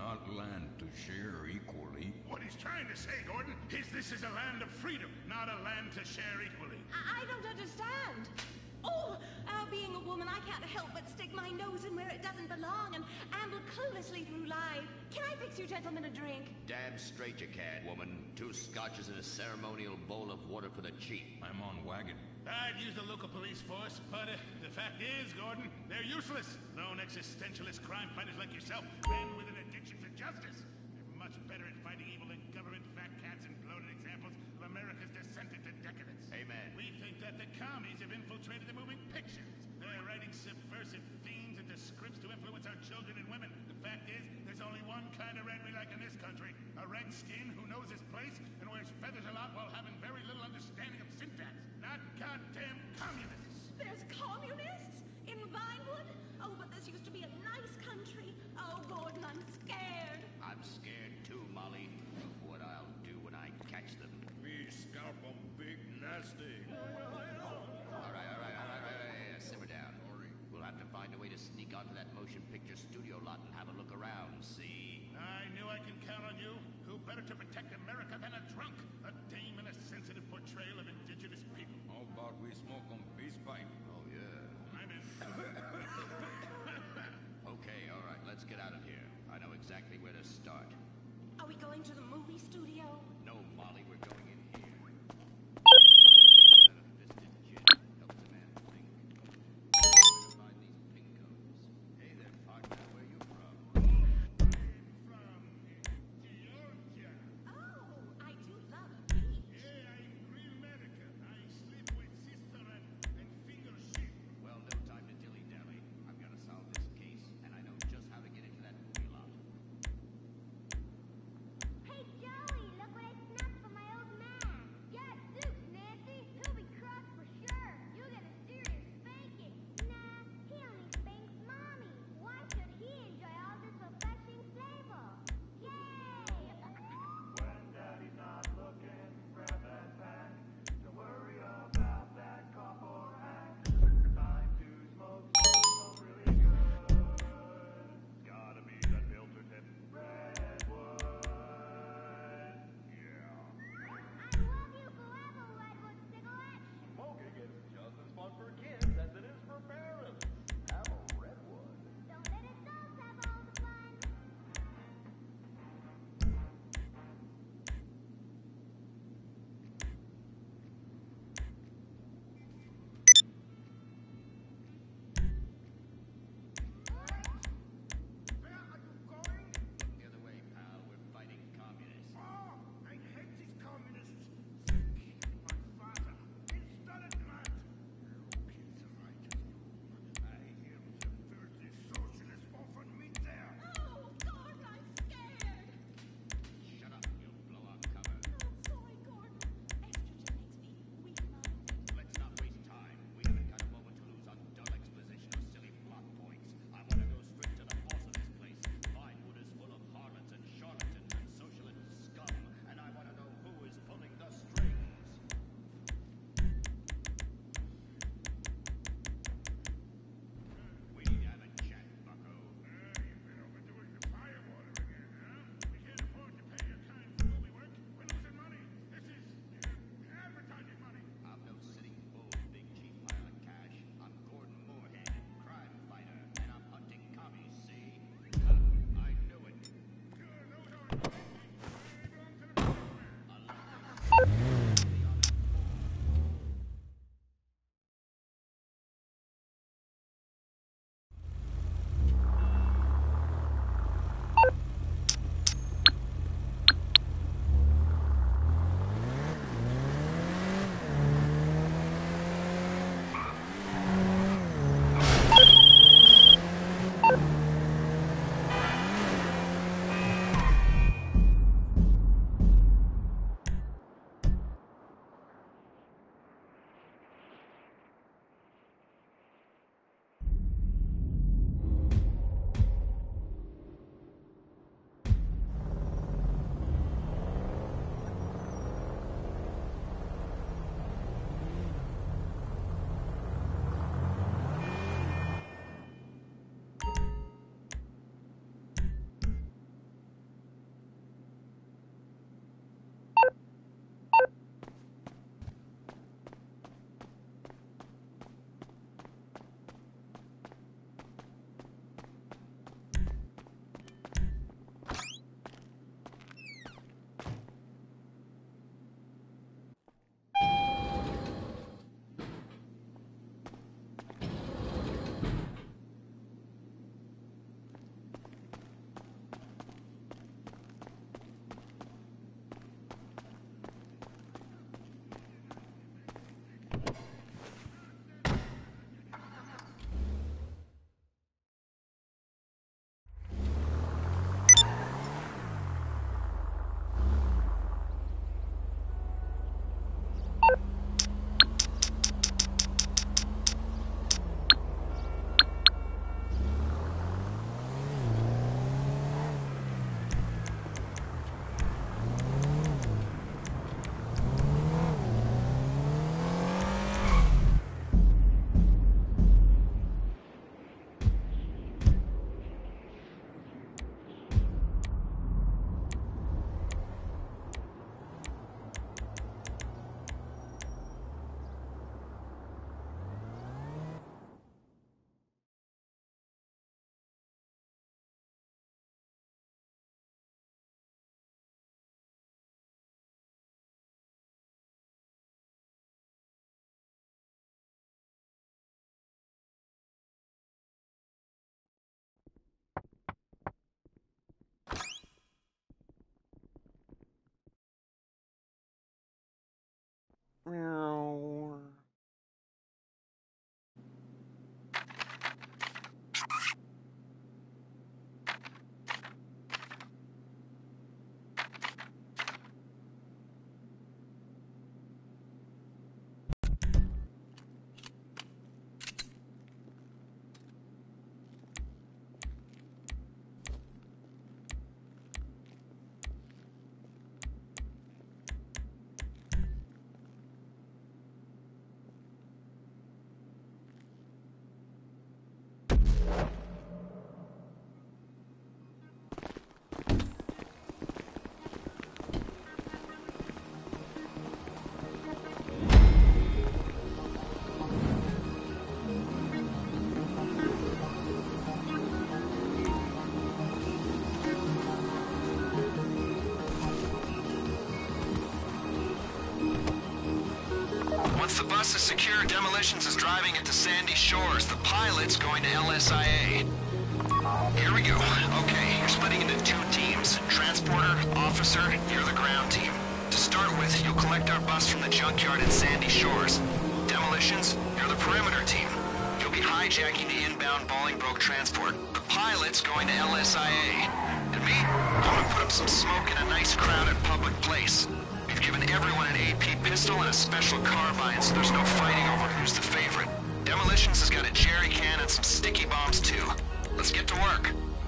not land to share equally. What he's trying to say, Gordon, is this is a land of freedom, not a land to share equally. I don't understand. Oh, being a woman, I can't help but stick my nose in where it doesn't belong and amble cluelessly through life. Can I fix you gentlemen a drink? Damn straight you can, woman. 2 scotches and a ceremonial bowl of water for the chief. I'm on wagon. I'd use the local police force, but the fact is, Gordon, they're useless. Lone existentialist crime fighters like yourself, men with an addiction to justice. They're much better at fighting evil than government fat cats and bloated examples of America's descent into decadence. Amen. We think that the commies have infiltrated the moving pictures. They're writing subversive themes into scripts to influence our children and women. The fact is, there's only one kind of red we like in this country. A redskin who knows his place and wears feathers a lot while having very little understanding of syntax. Not goddamn communists. There's communists? In Vinewood? Oh, but this used to be a nice country. Oh, Gordon, I'm scared. I'm scared too, Molly, of what I'll do when I catch them. Me scalp 'em big nasty. All right. Simmer down. We'll have to find a way to sneak onto that motion picture studio lot and have a look around, see? I knew I can count on you. Who better to protect America than a drunk? A dame and a sensitive portrayal of indigenous people. How about we smoke 'em peace pipe? Oh, yeah. I'm in. Okay, all right, let's get out of here. I know exactly where to start. Are we going to the movie studio? No, Molly, we're going in here. Helps a man think. Where to find these pincos? Hey there, partner, where you from? From Georgia. Oh, I do love a beach. Yeah, I'm real American. I sleep with sister and finger shit. Well, no time to dilly-dally. I've got to solve this case, and I know just how to get into that movie lot. Hey, Joey, look what I snapped for my old man. Yeah, Zeus, Nancy. He'll be cross for sure. You get a serious spanking. Nah, he only spanks mommy. Why should he enjoy all this refreshing flavor? Yay! When daddy's not looking, grab that pack. Don't worry about that cop or hack. Time to smoke really good. Gotta be that filter tip. Redwood. Yeah. I love you forever, Redwood cigarette. Smoking is just as fun for kids as it is for parents. Have a Redwood. Don't let adults have all the fun. Where are you going? The other way, pal. We're fighting communists. Oh, I hate these communists. They killed my father in Stalingrad. Look, it's right. I hear the dirty socialists often meet there. Oh, Gordon, I'm scared. Shut up, you'll blow our cover. I'm sorry, Gordon. Estrogen makes me weak-minded. Let's not waste time. We haven't got a moment to lose on dull exposition or silly plot points. I want to go straight to the boss of this place. Vinewood is full of harlots and charlatans and socialist scum, and I want to know who is pulling the strings. We need to have a chat, bucko. You've been overdoing the firewater again, huh? We can't afford to pay your kind for movie work. We're losing money. This is advertising money. I'm no sitting bull, big chief pile of cash. I'm Gordon Moorhead, crime fighter, and I'm hunting commies, see? I knew it. Sure, those aren't money. They belong to the businessman. Once the bus is secure, Demolitions is driving it to Sandy Shores. The pilot's going to LSIA. Here we go. Okay, you're splitting into 2 teams. Transporter, officer, you're the ground team. To start with, you'll collect our bus from the junkyard at Sandy Shores. Demolitions, you're the perimeter team. You'll be hijacking the inbound Bolingbroke transport. The pilot's going to LSIA. And me, I'm gonna put up some smoke in a nice crowded public place. We've given everyone an AP pistol and a special carbine, so there's no fighting over who's the favorite. Demolitions has got a jerry can and some sticky bombs too. Let's get to work.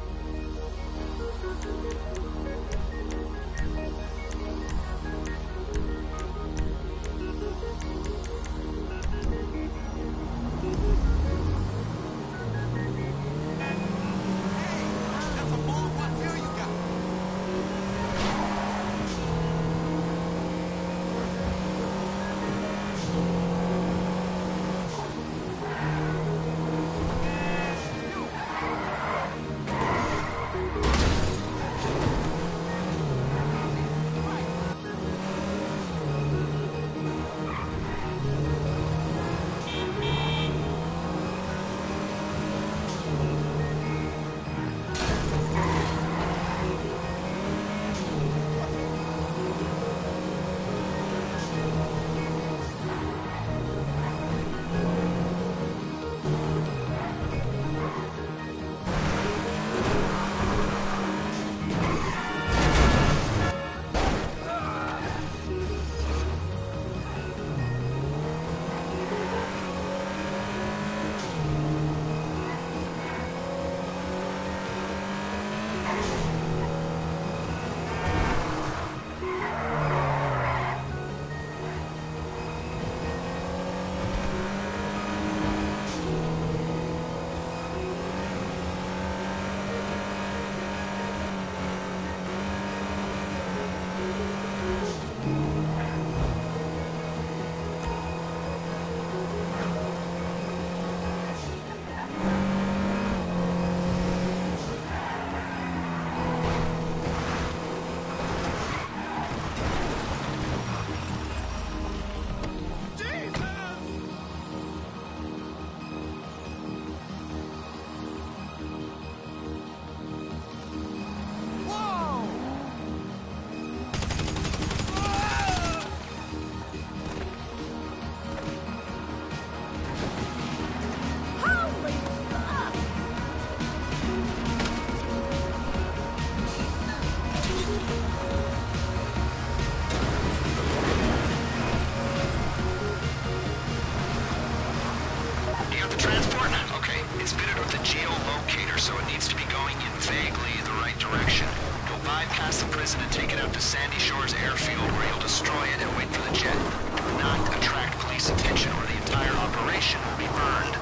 Bypass the prison and take it out to Sandy Shores Airfield, where you'll destroy it and wait for the jet. Do not attract police attention, or the entire operation will be burned.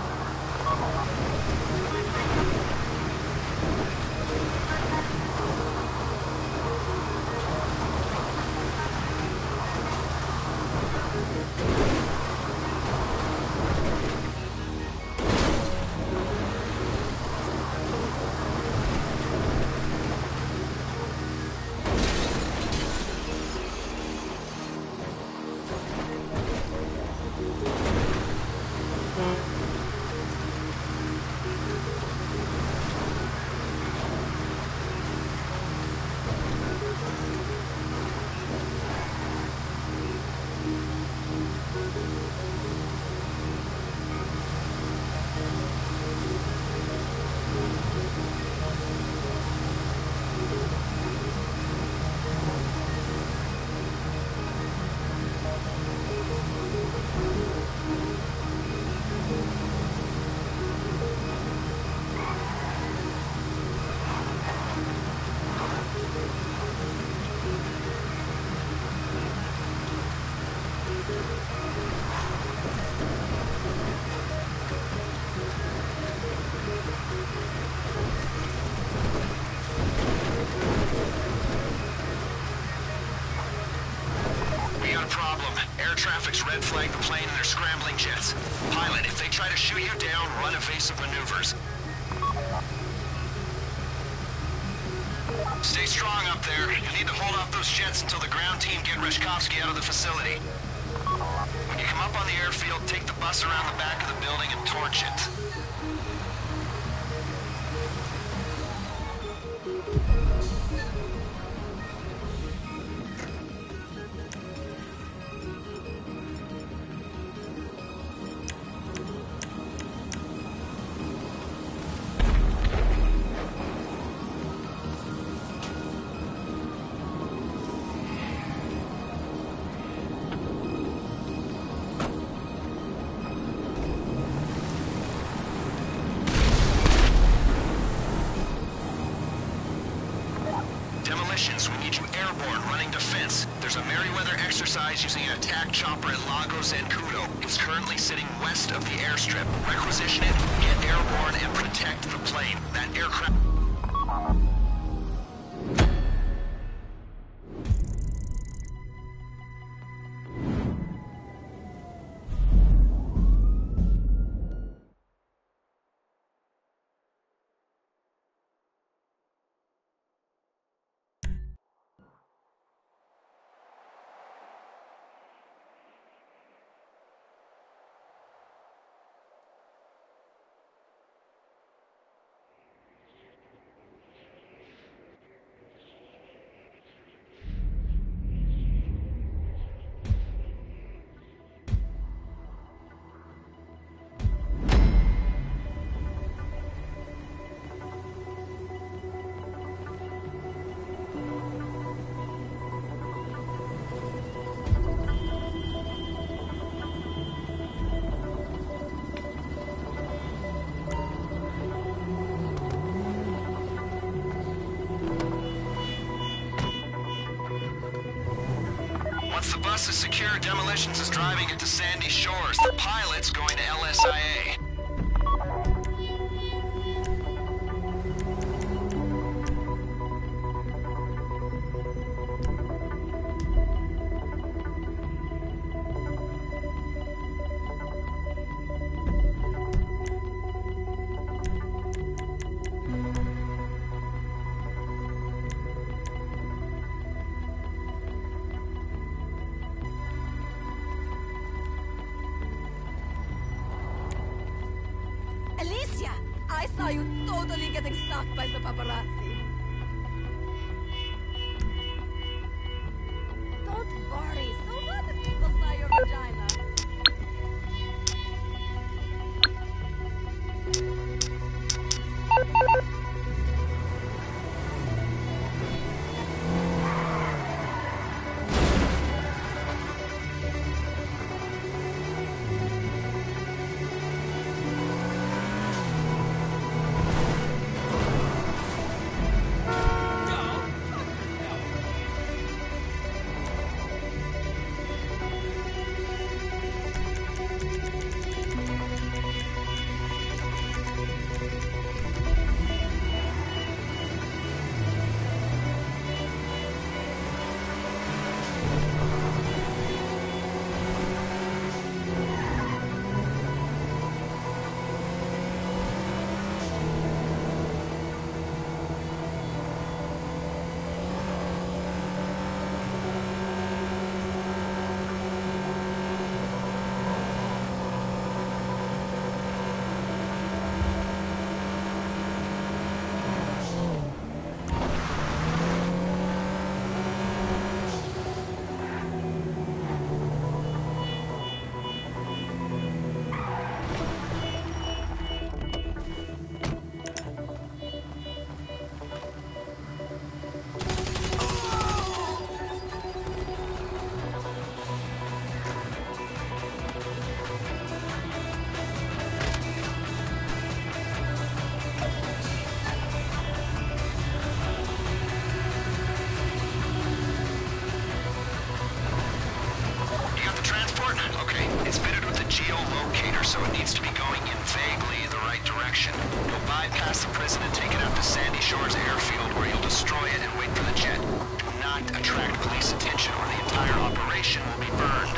Traffic's red flagged the plane and they're scrambling jets. Pilot, if they try to shoot you down, run evasive maneuvers. Stay strong up there. You need to hold off those jets until the ground team get Reshkovsky out of the facility. When you come up on the airfield, take the bus around the back of the building and torch it. Demolitions, we need you airborne, running defense. There's a Merryweather exercise using an attack chopper at Lago Zancudo. It's currently sitting west of the airstrip. Requisition it, get airborne, and protect the plane. That aircraft... Once the bus is secure, Demolitions is driving it to Sandy Shores. The pilot's going to LSIA. Alicia! I saw you totally getting stalked by the paparazzi. Don't worry, so what if people saw your vagina? So it needs to be going in vaguely the right direction. You'll bypass the prison and take it out to Sandy Shores Airfield where you'll destroy it and wait for the jet. Do not attract police attention or the entire operation will be burned.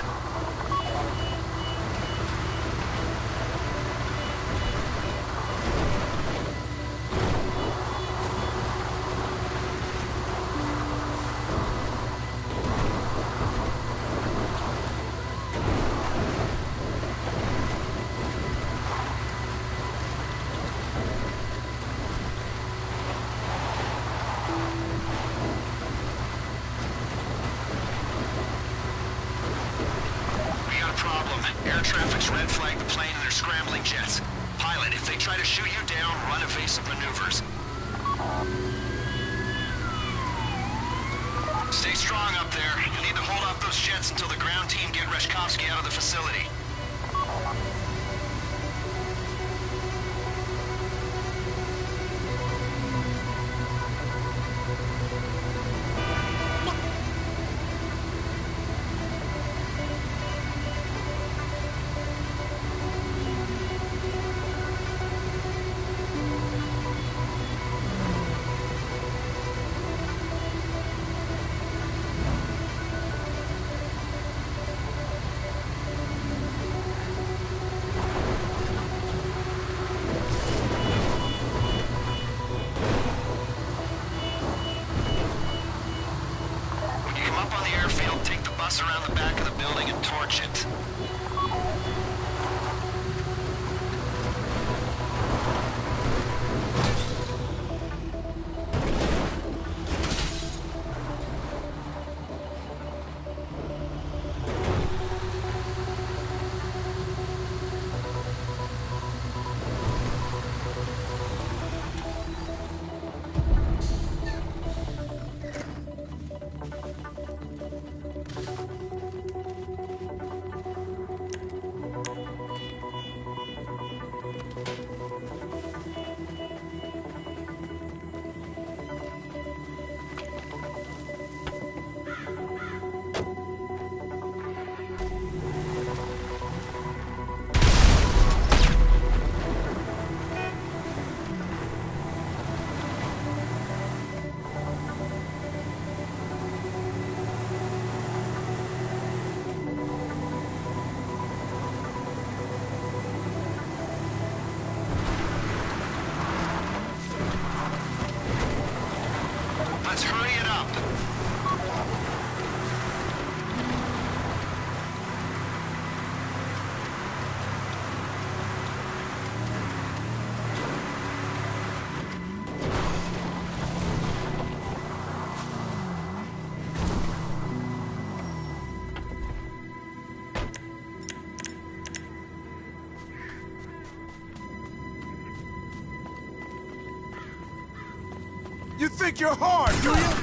Air traffic's red flagged the plane and they're scrambling jets. Pilot, if they try to shoot you down, run evasive maneuvers. Stay strong up there. You need to hold off those jets until the ground team get Reshkovsky out of the facility. Around the back of the building and torch it. Let's hurry it up. You think you're hard, do you?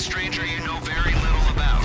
stranger you know very little about.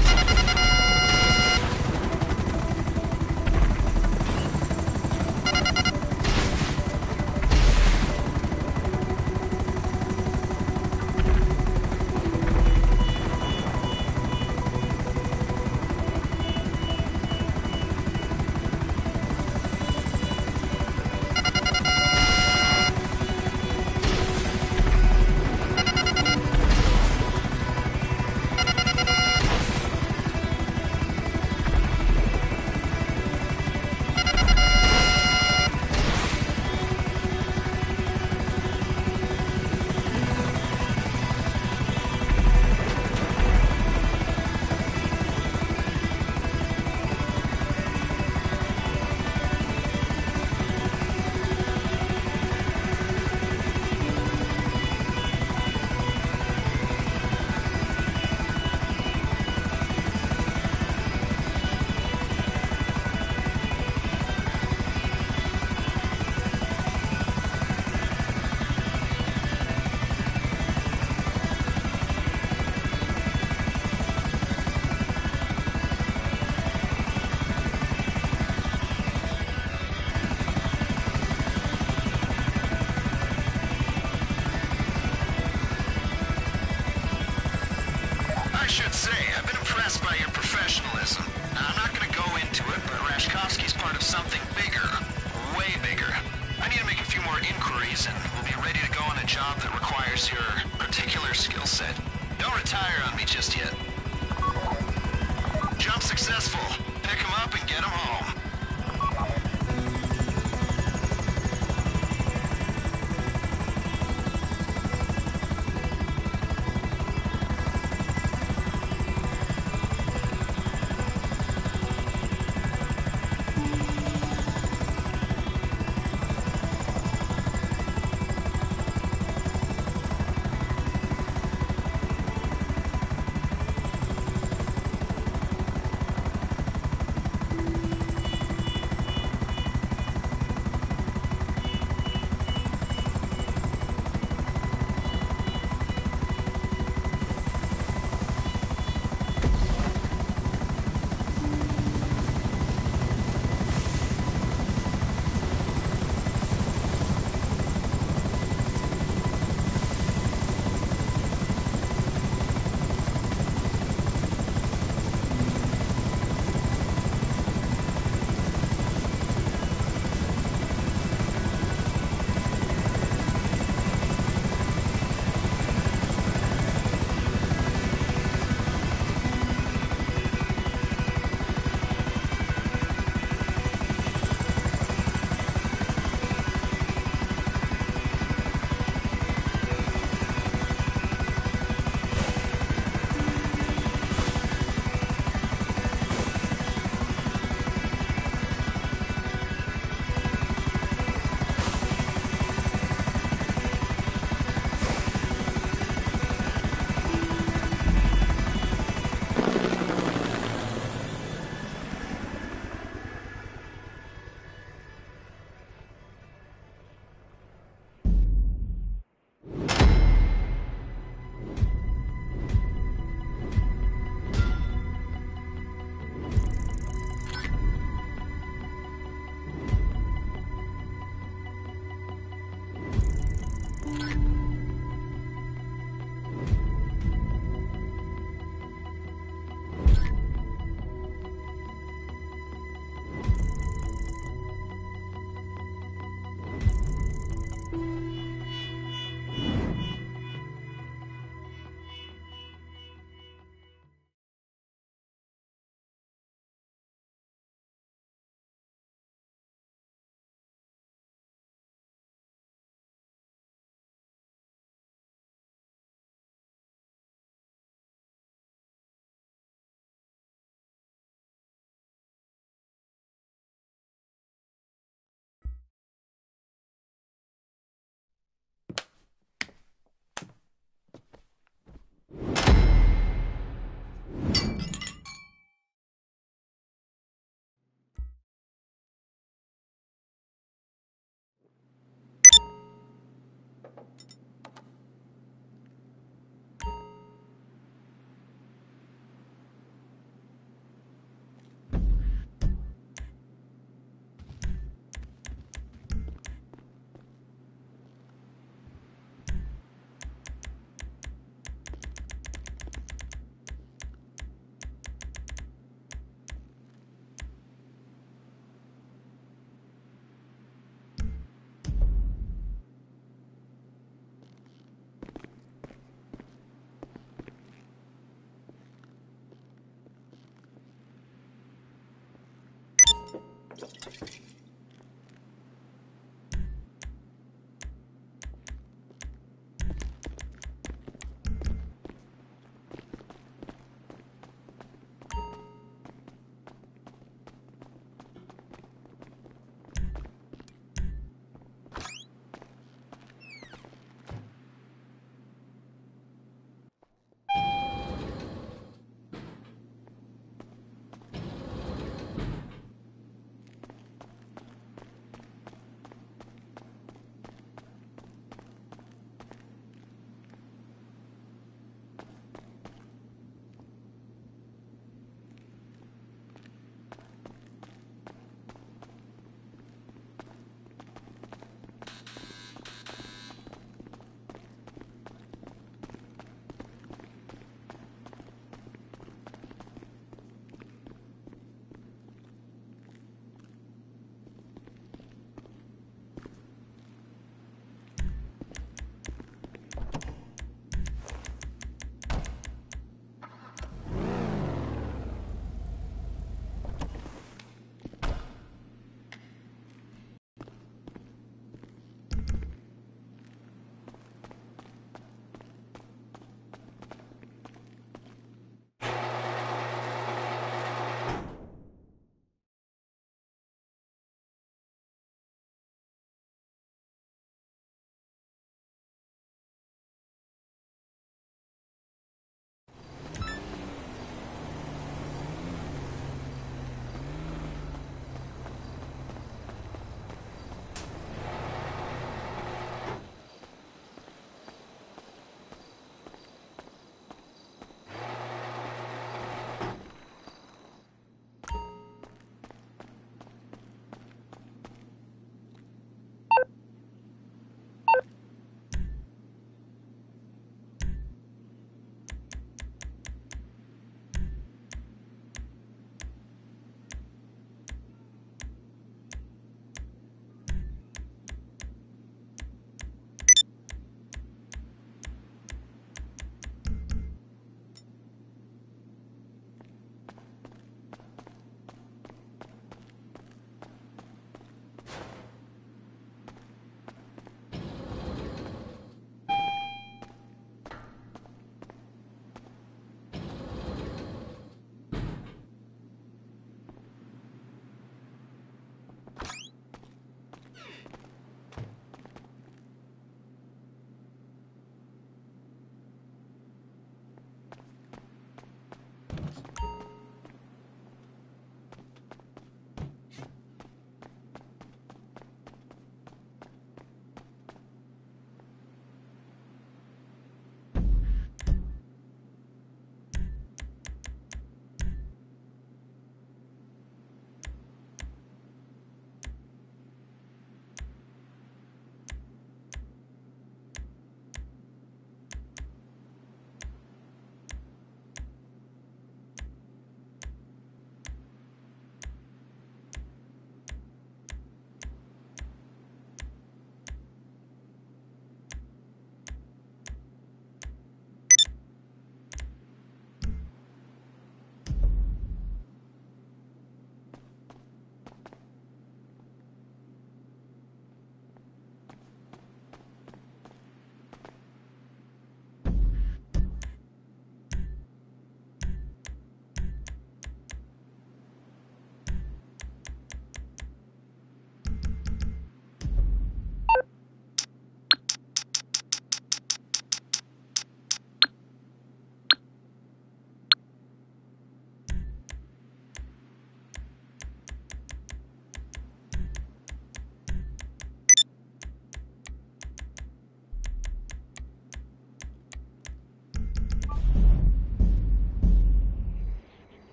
I should say, I've been impressed by your professionalism. Now, I'm not gonna go into it, but Rashkovsky's part of something bigger. Way bigger. I need to make a few more inquiries, and we'll be ready to go on a job that requires your particular skill set. Don't retire on me just yet. Jump successful. Pick 'em up and get 'em home.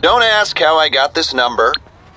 Don't ask how I got this number.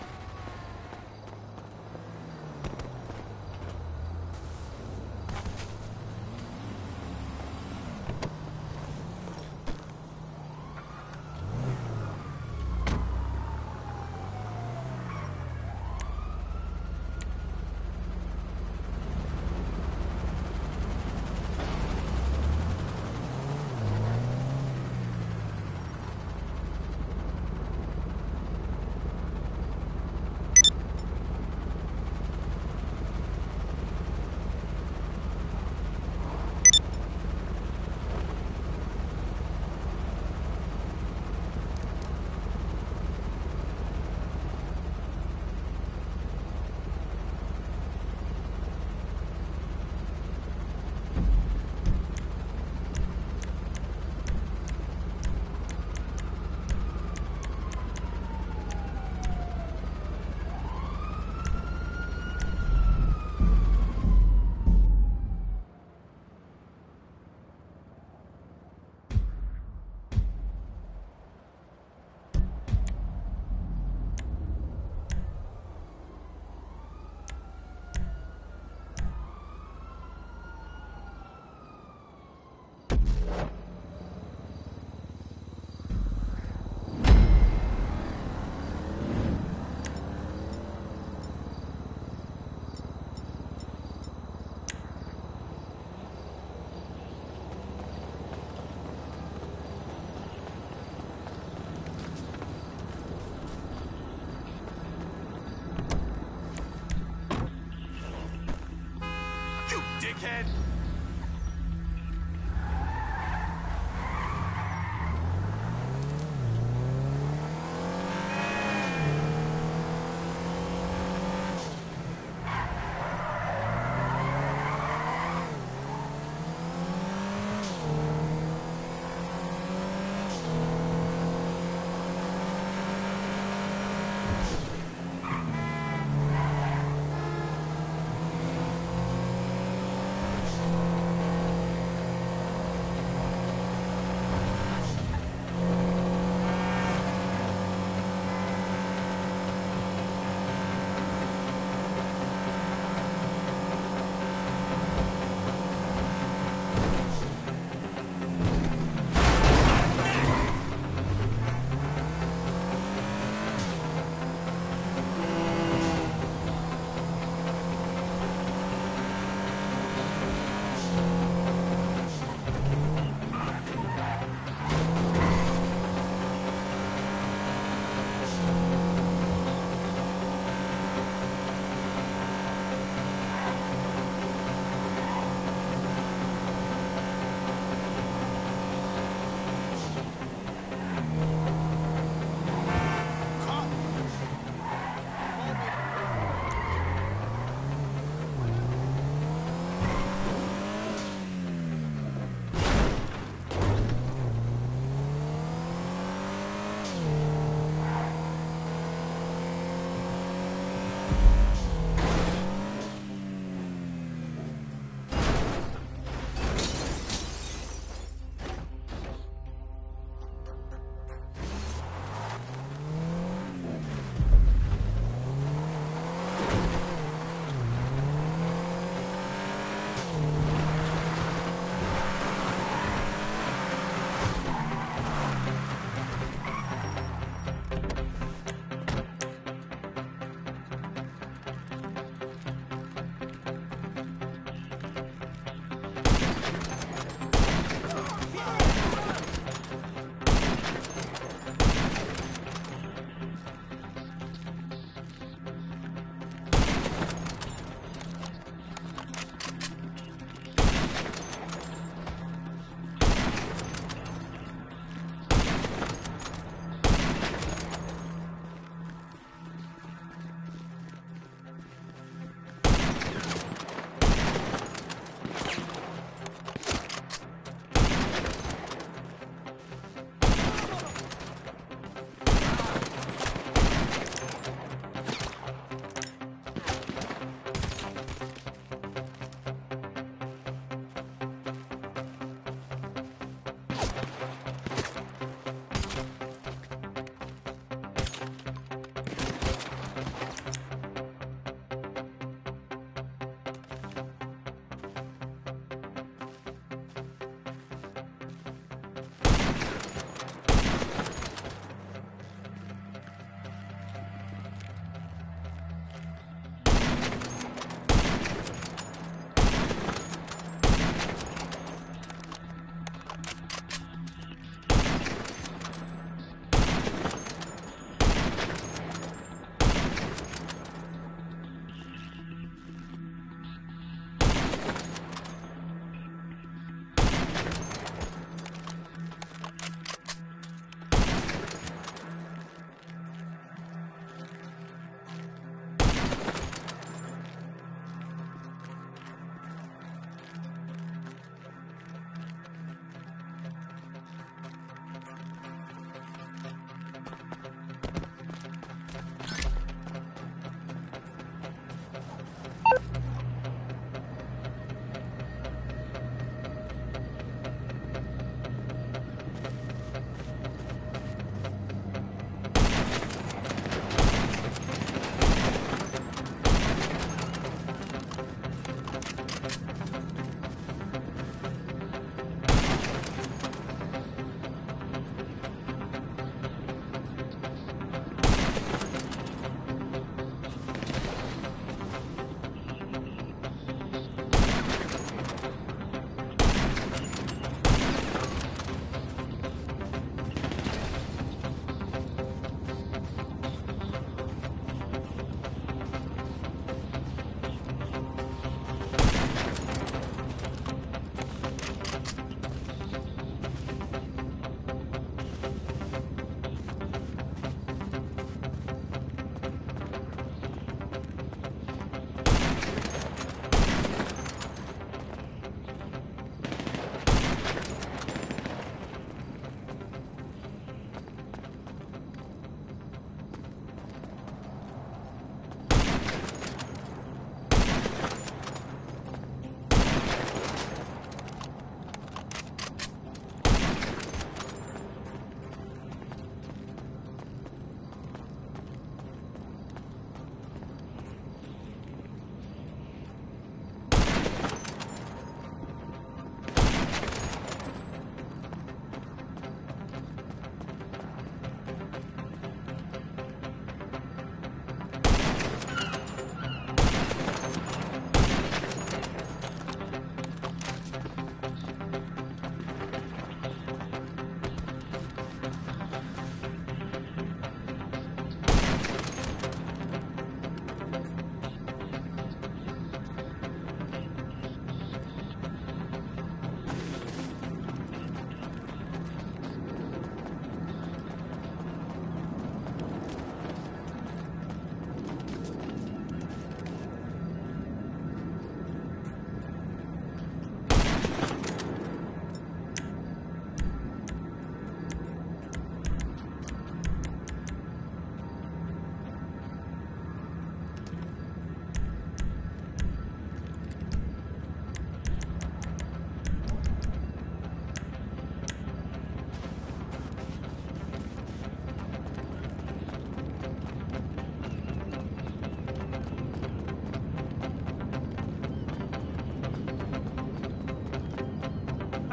You dickhead!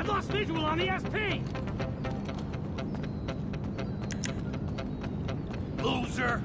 I've lost visual on the SP! Loser!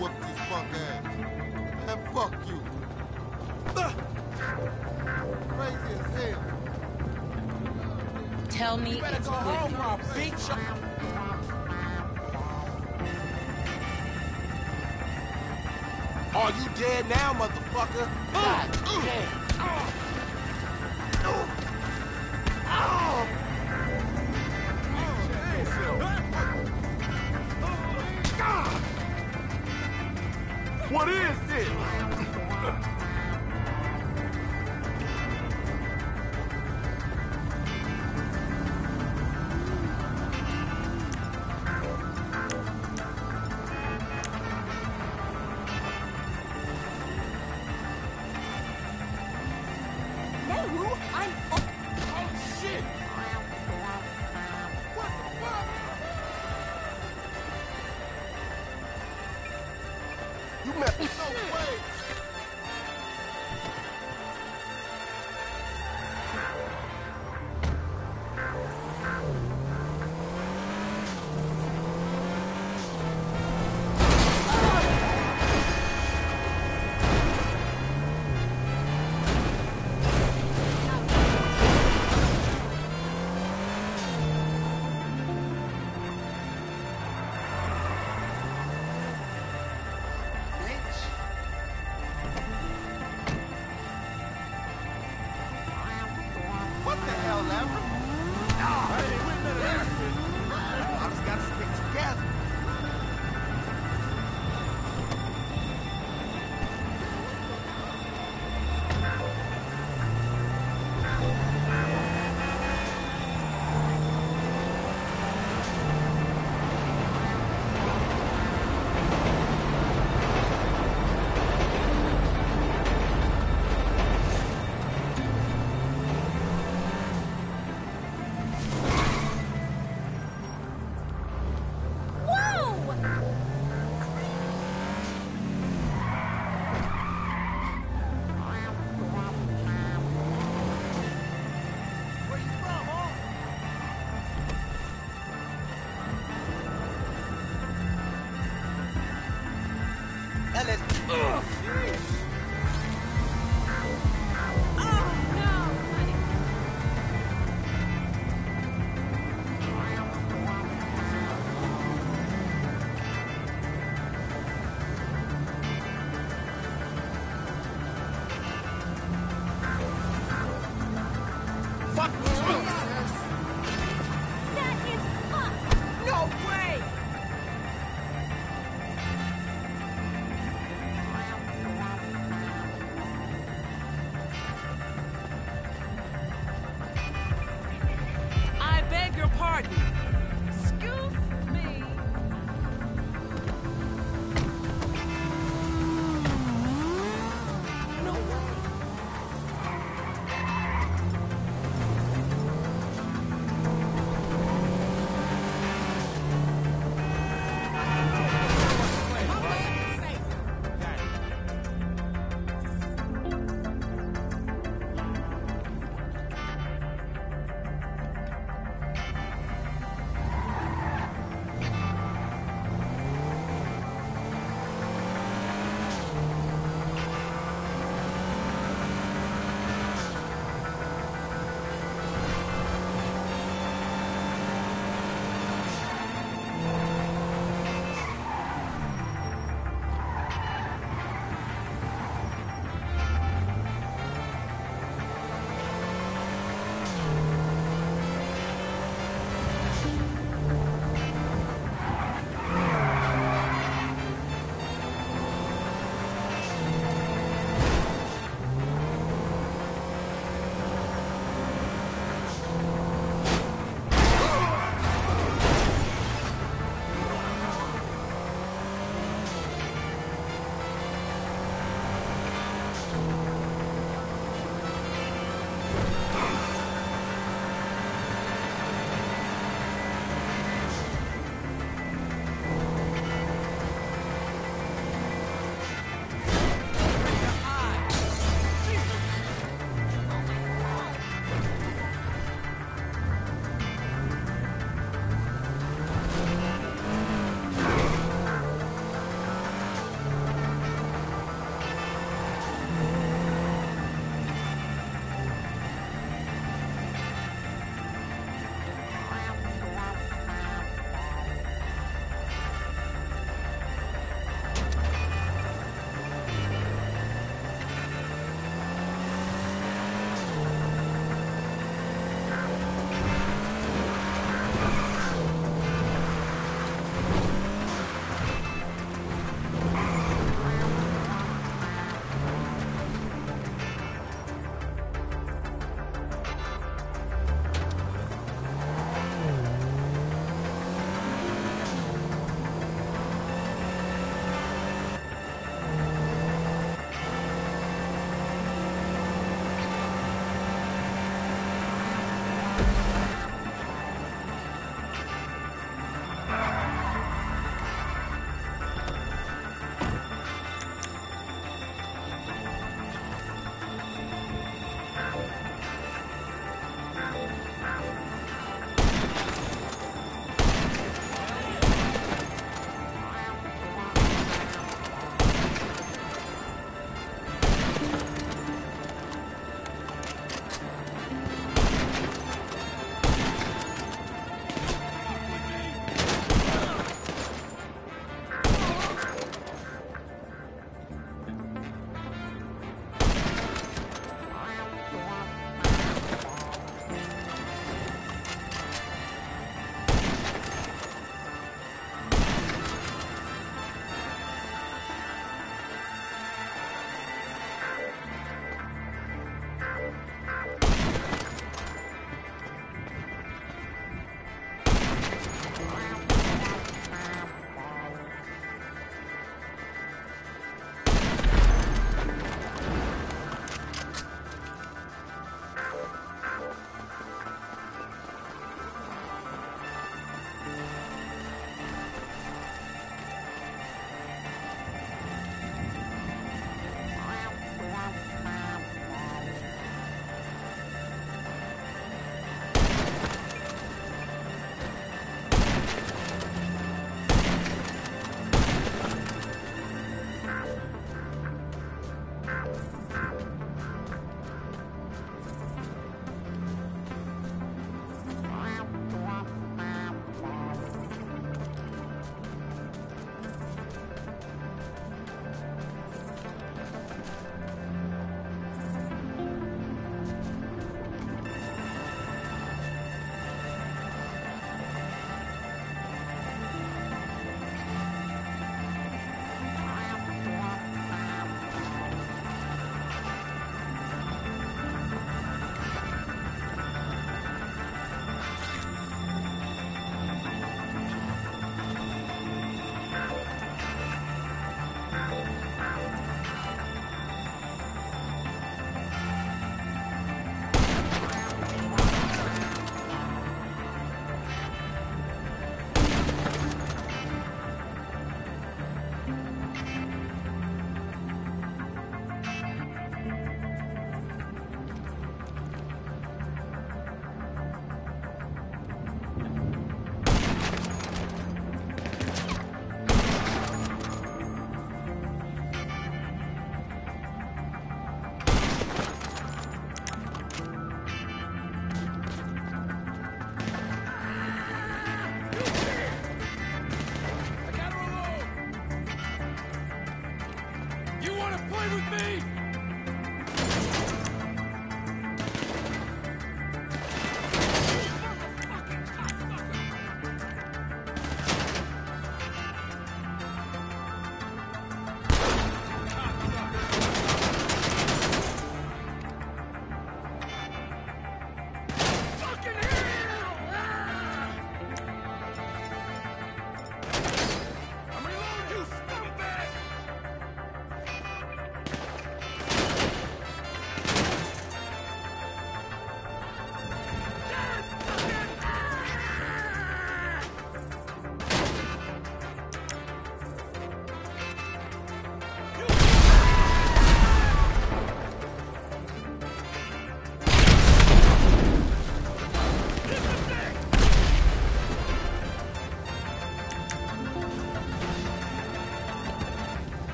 whoop this punk ass. And fuck you. Crazy as hell. Tell me You better it's go home, good. Rob. Big shot. Are you dead now, motherfucker? God damn. What is this? No, I'm... Oh, shit! What the fuck? You met me no way!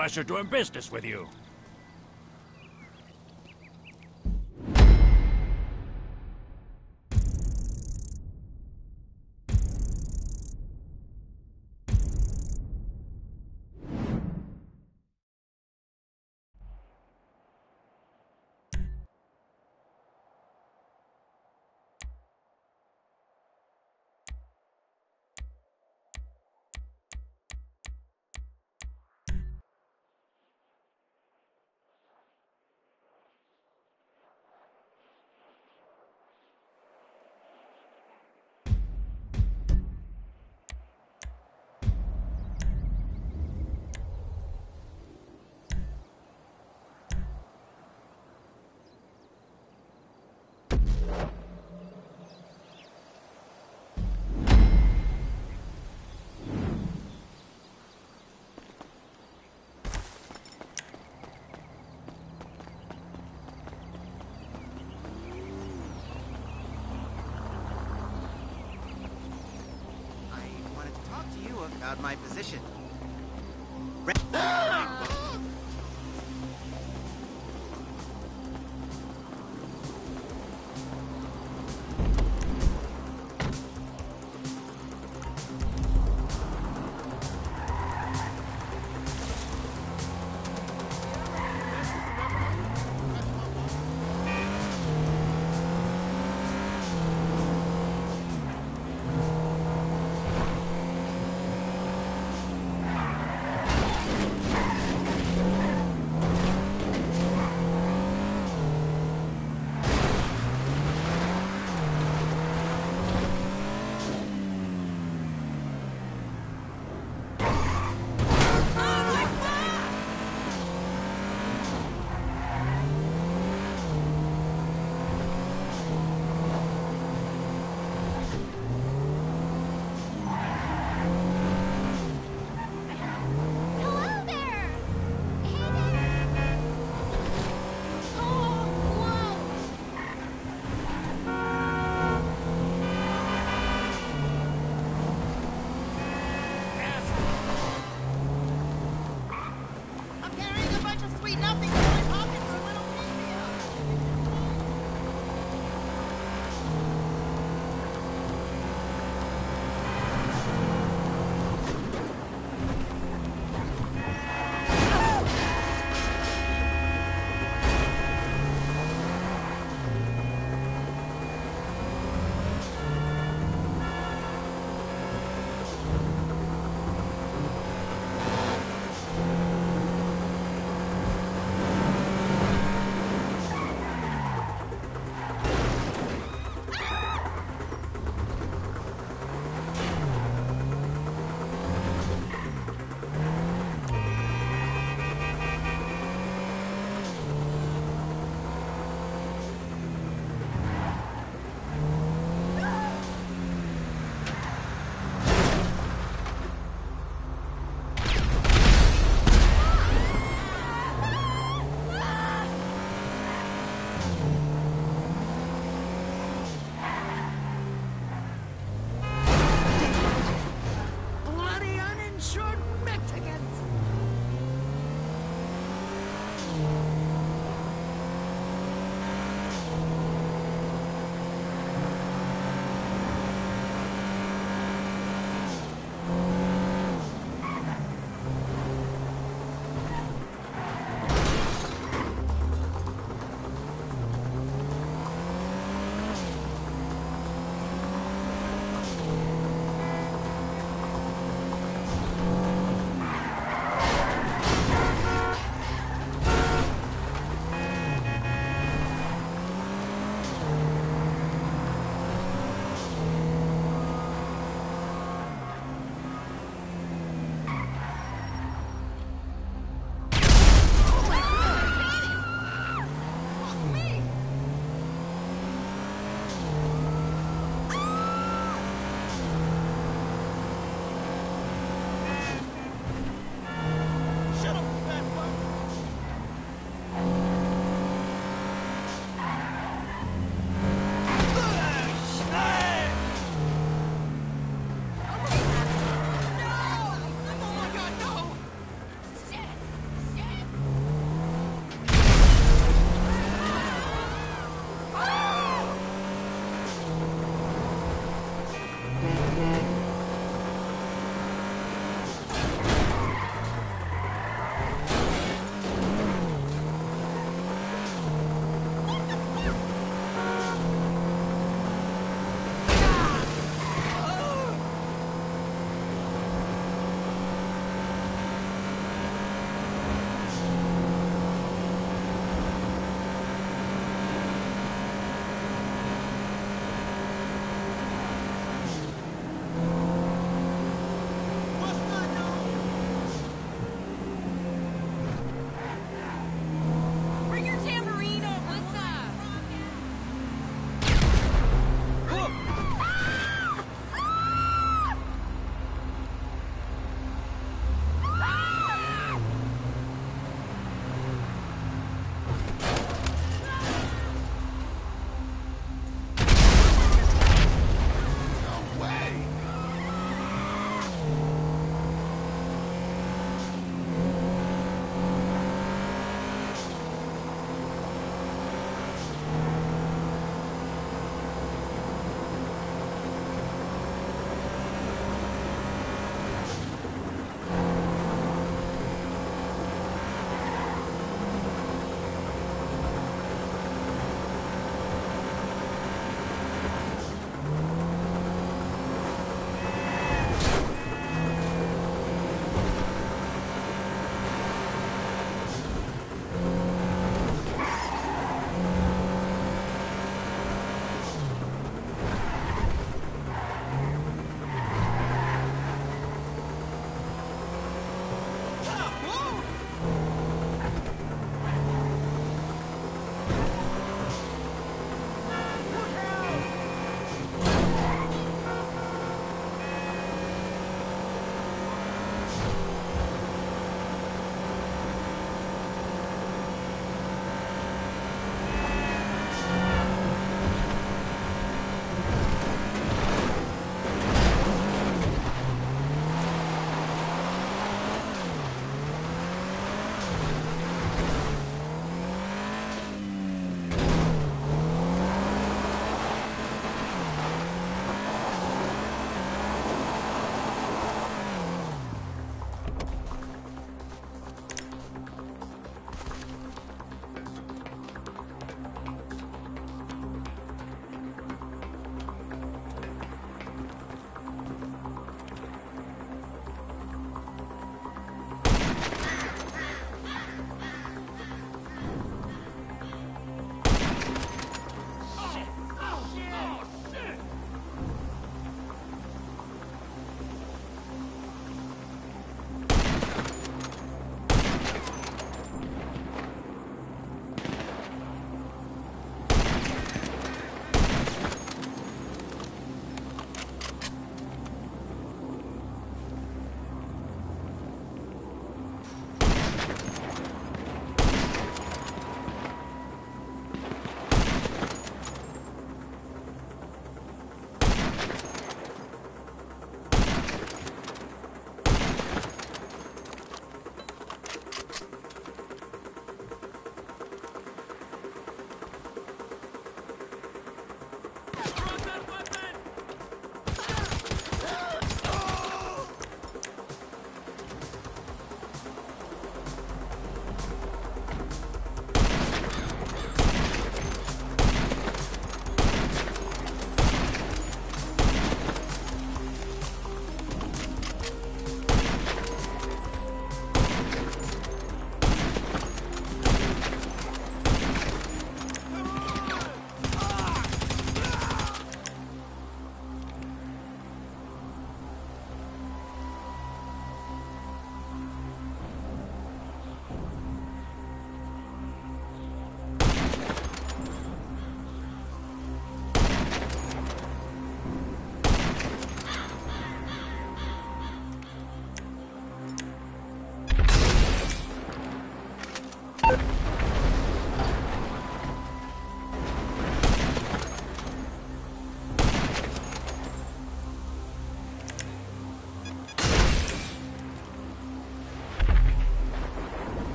pleasure doing business with you. About my position.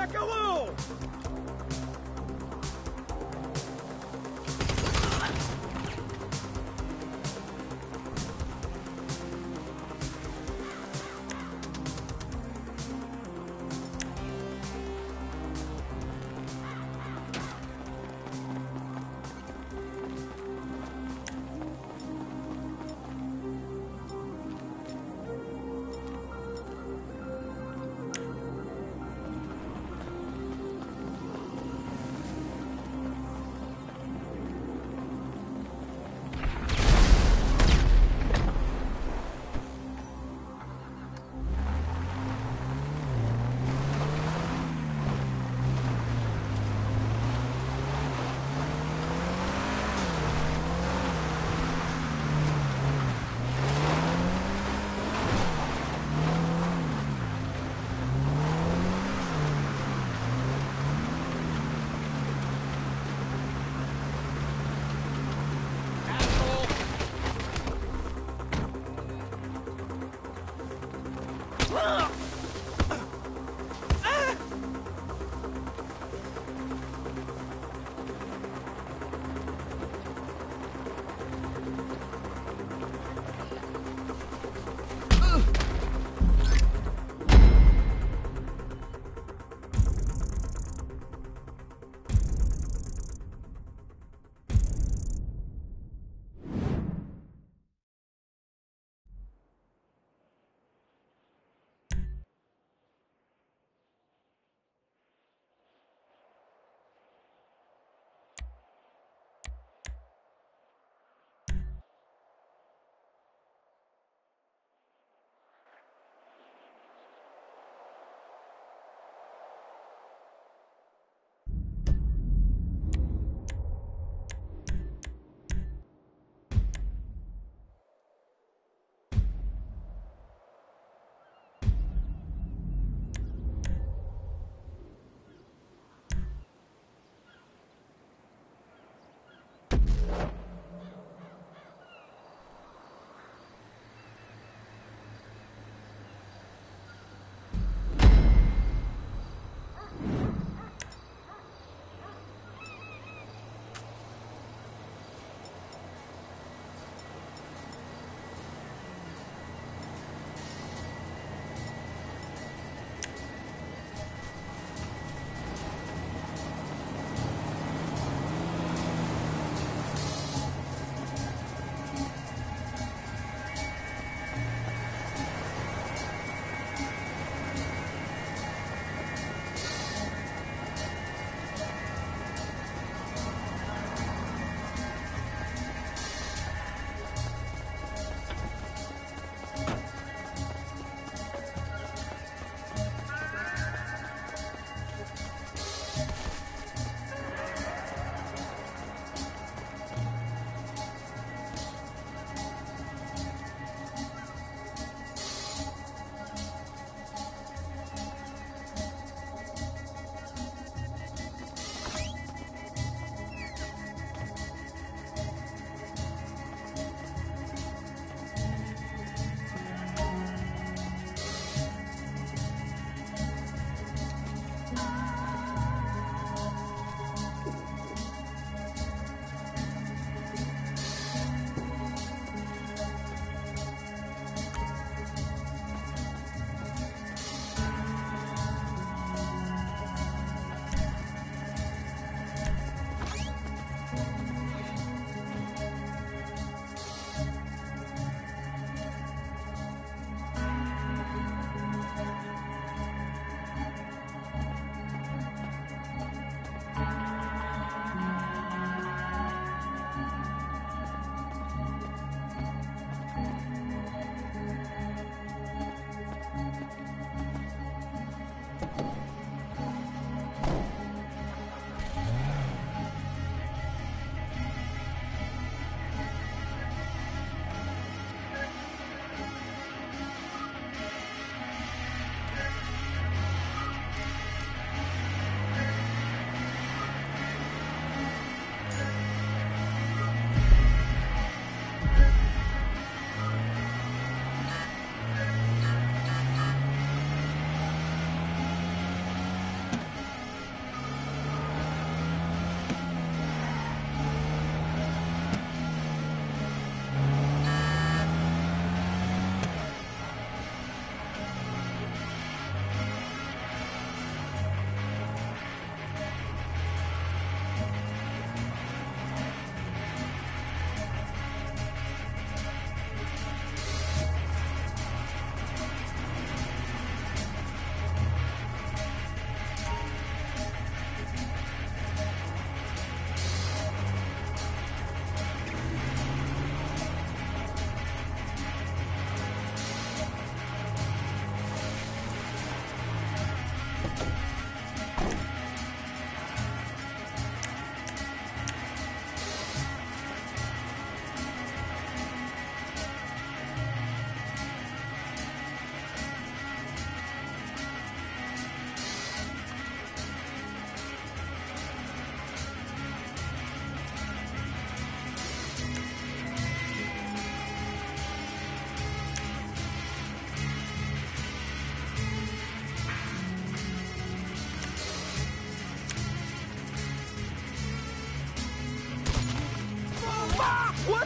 Acabou!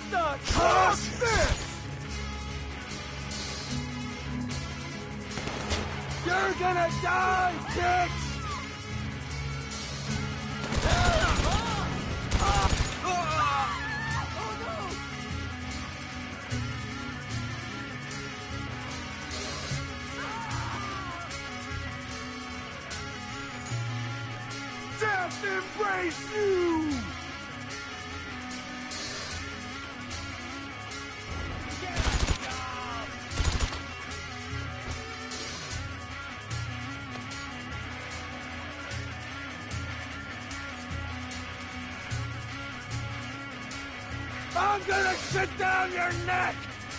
What the? Trust this! You're gonna die, bitch! Death embrace you! I'm gonna sit down your neck!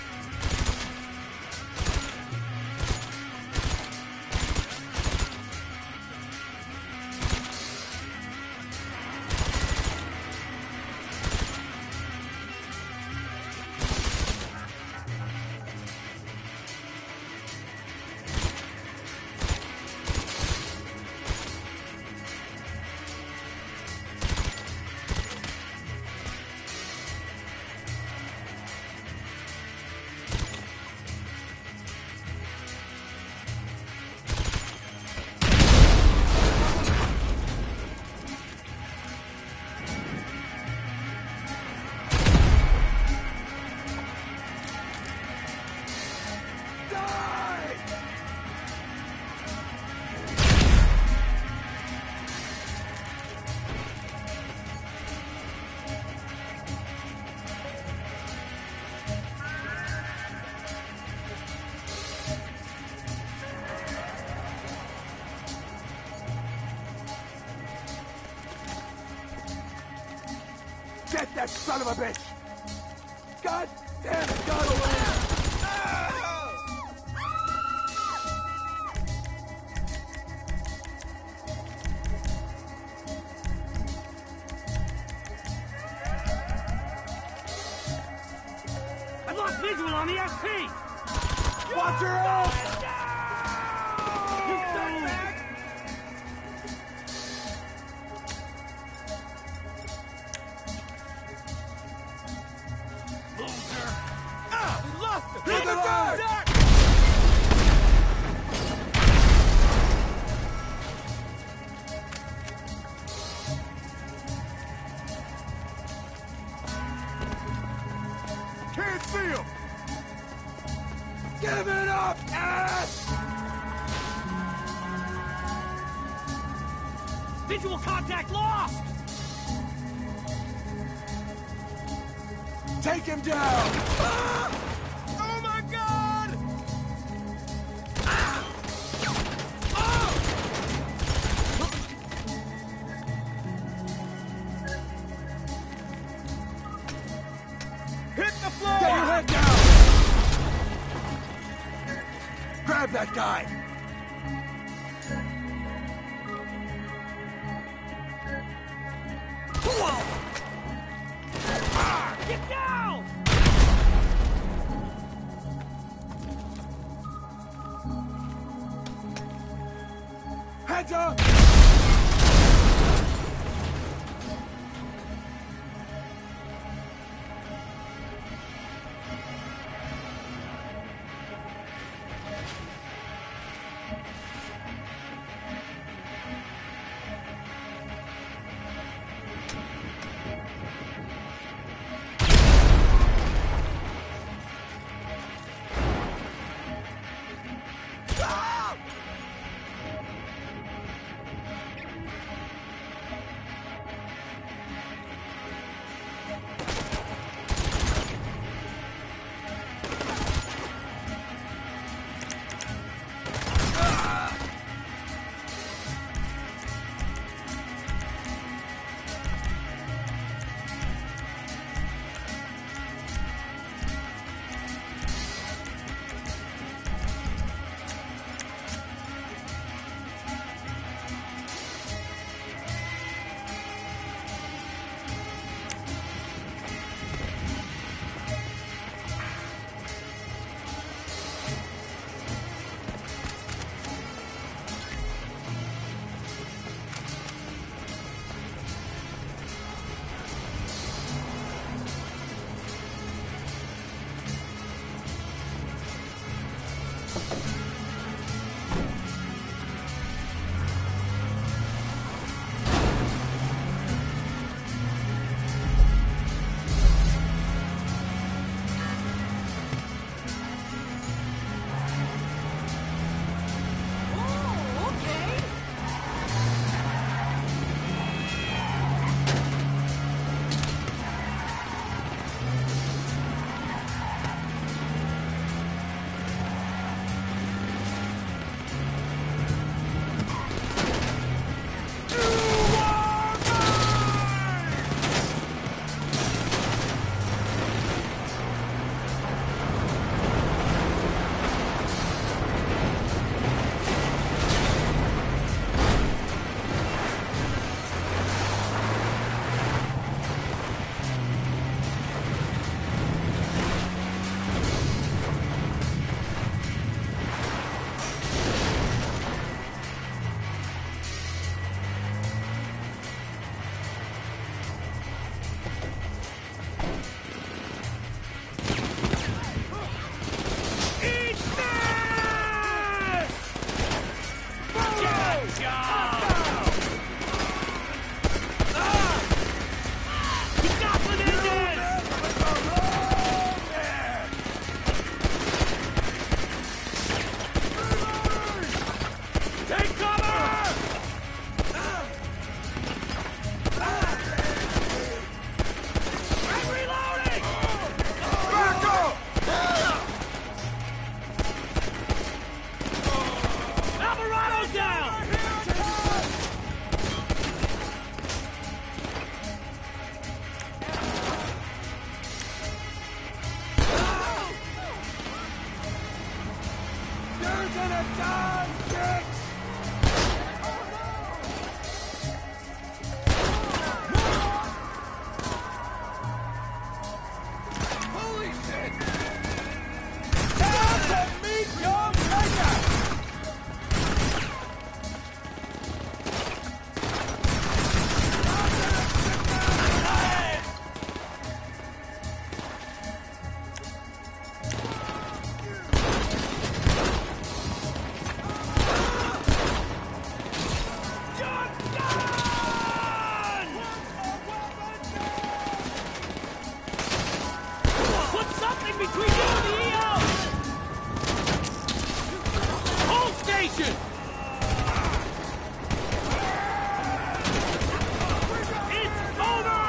Get that son of a bitch! God damn it, got away! I lost visual on the SP! Watch her out! You done that? We lost him! Hit the guard! Can't see him! Give it up, ass! Visual contact lost! Take him down! Ah! Oh my god! Ah! Oh! Hit the floor! Get your head down! Grab that guy! Get down! Heads up! gonna die, bitch! Holy shit! Time to meet your maker! Put something between you and the EO! Hold station! It's over!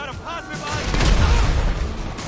try to pass me by.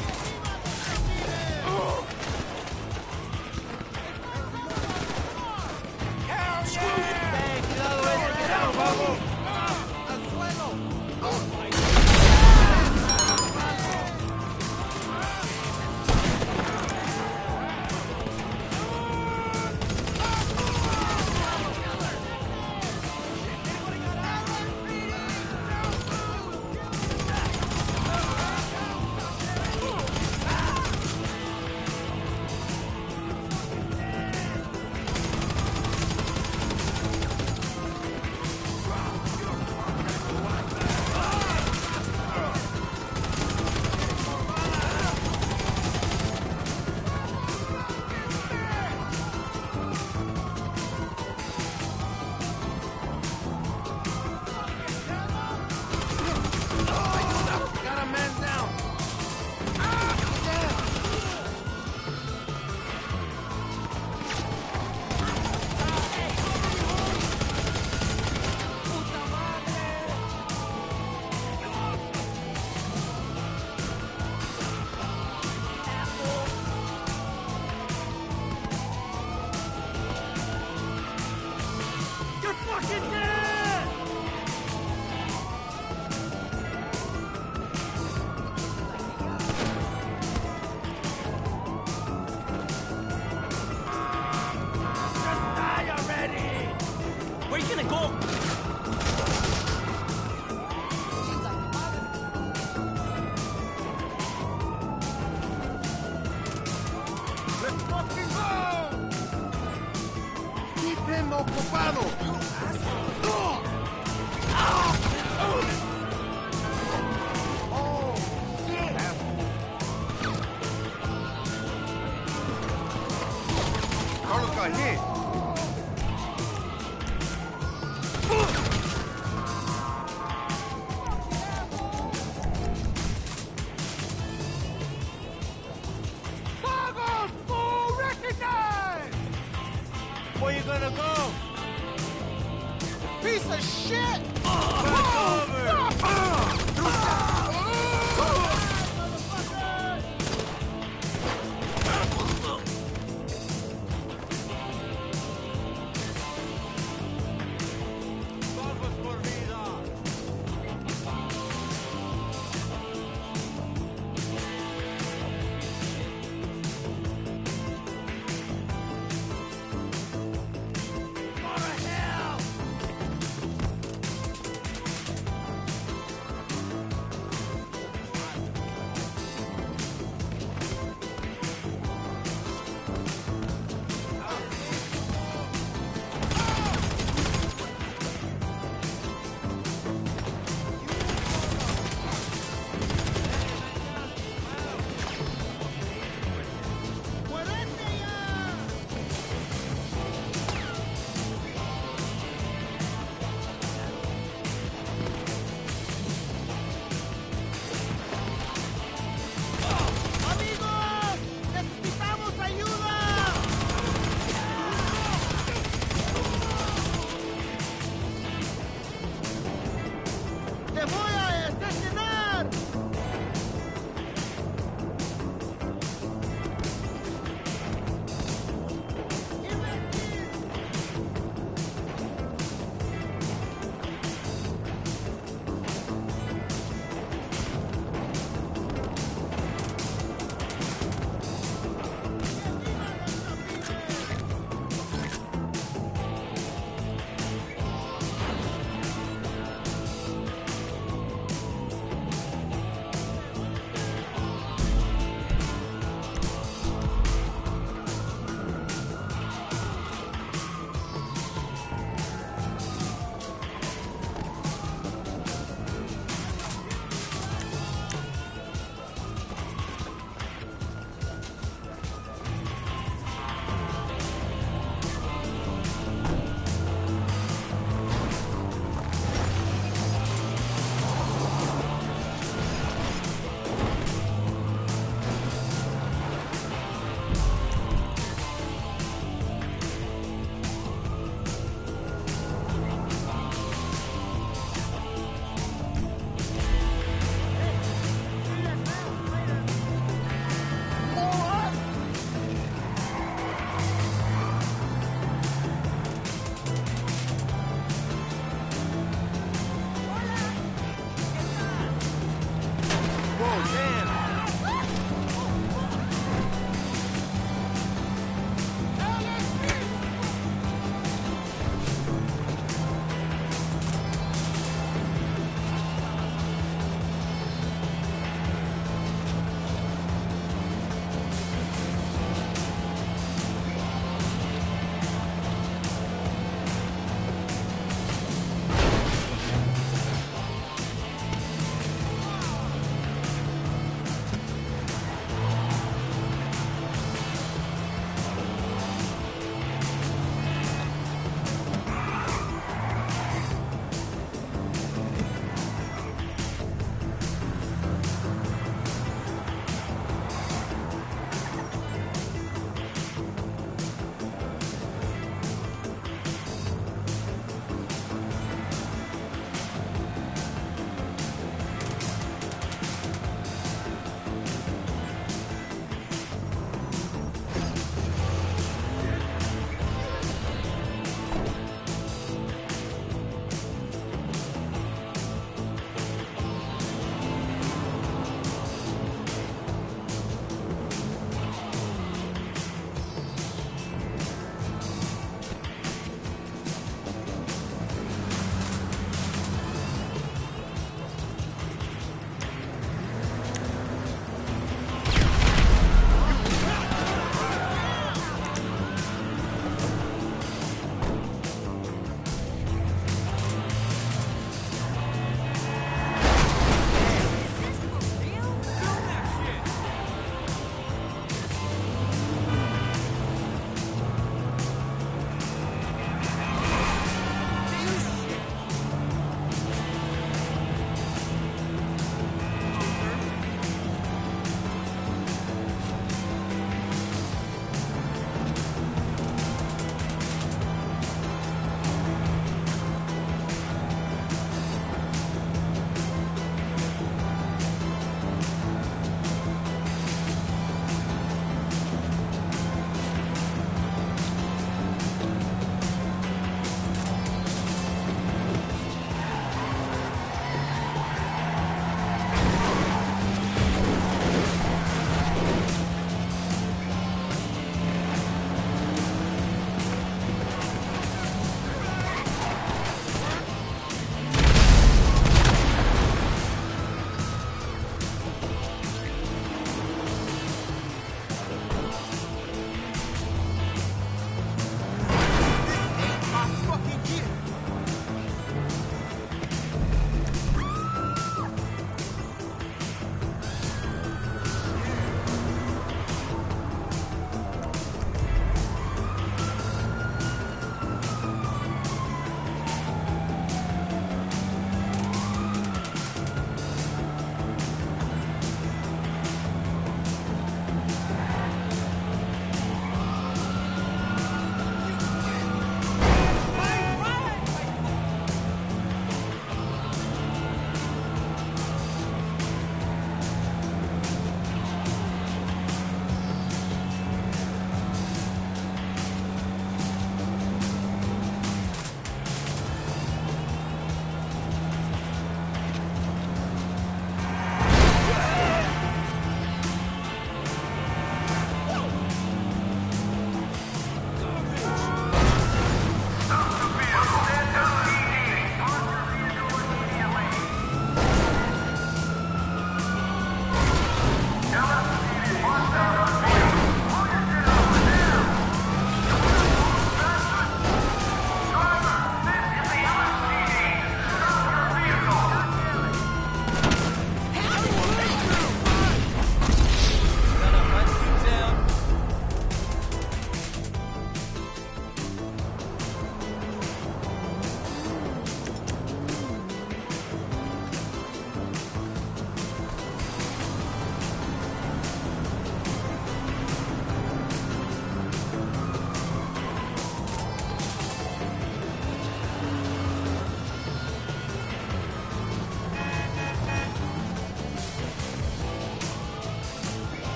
Where you gonna go? Let's fucking go! Keep him ocupado! Carlos got hit! Where you gonna go? Piece of shit!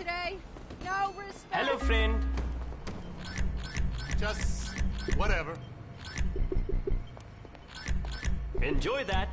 today? No respect. Hello, friend. Just whatever. Enjoy that.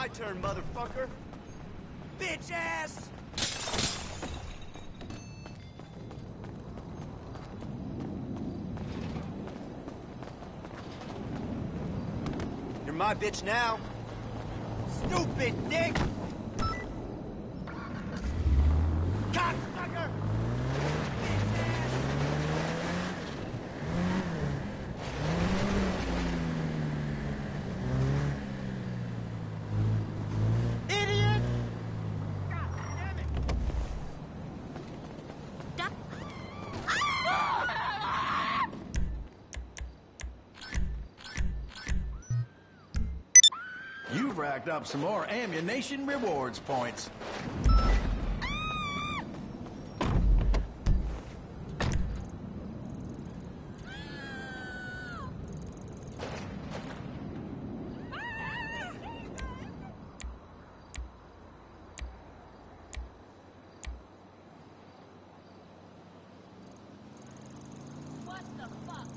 my turn, motherfucker. Bitch ass! You're my bitch now. Stupid dick! Cocksucker! Idiot! God damn it! You've racked up some more ammunition rewards points. What the fuck?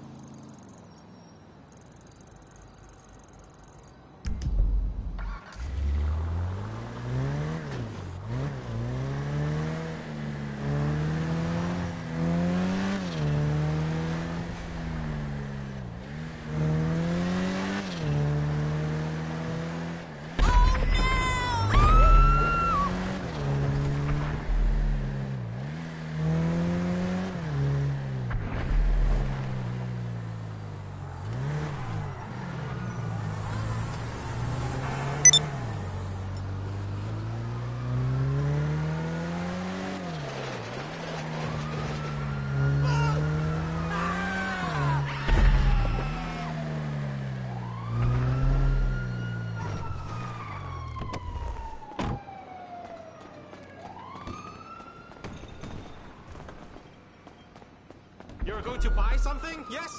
You're going to buy something? Yes?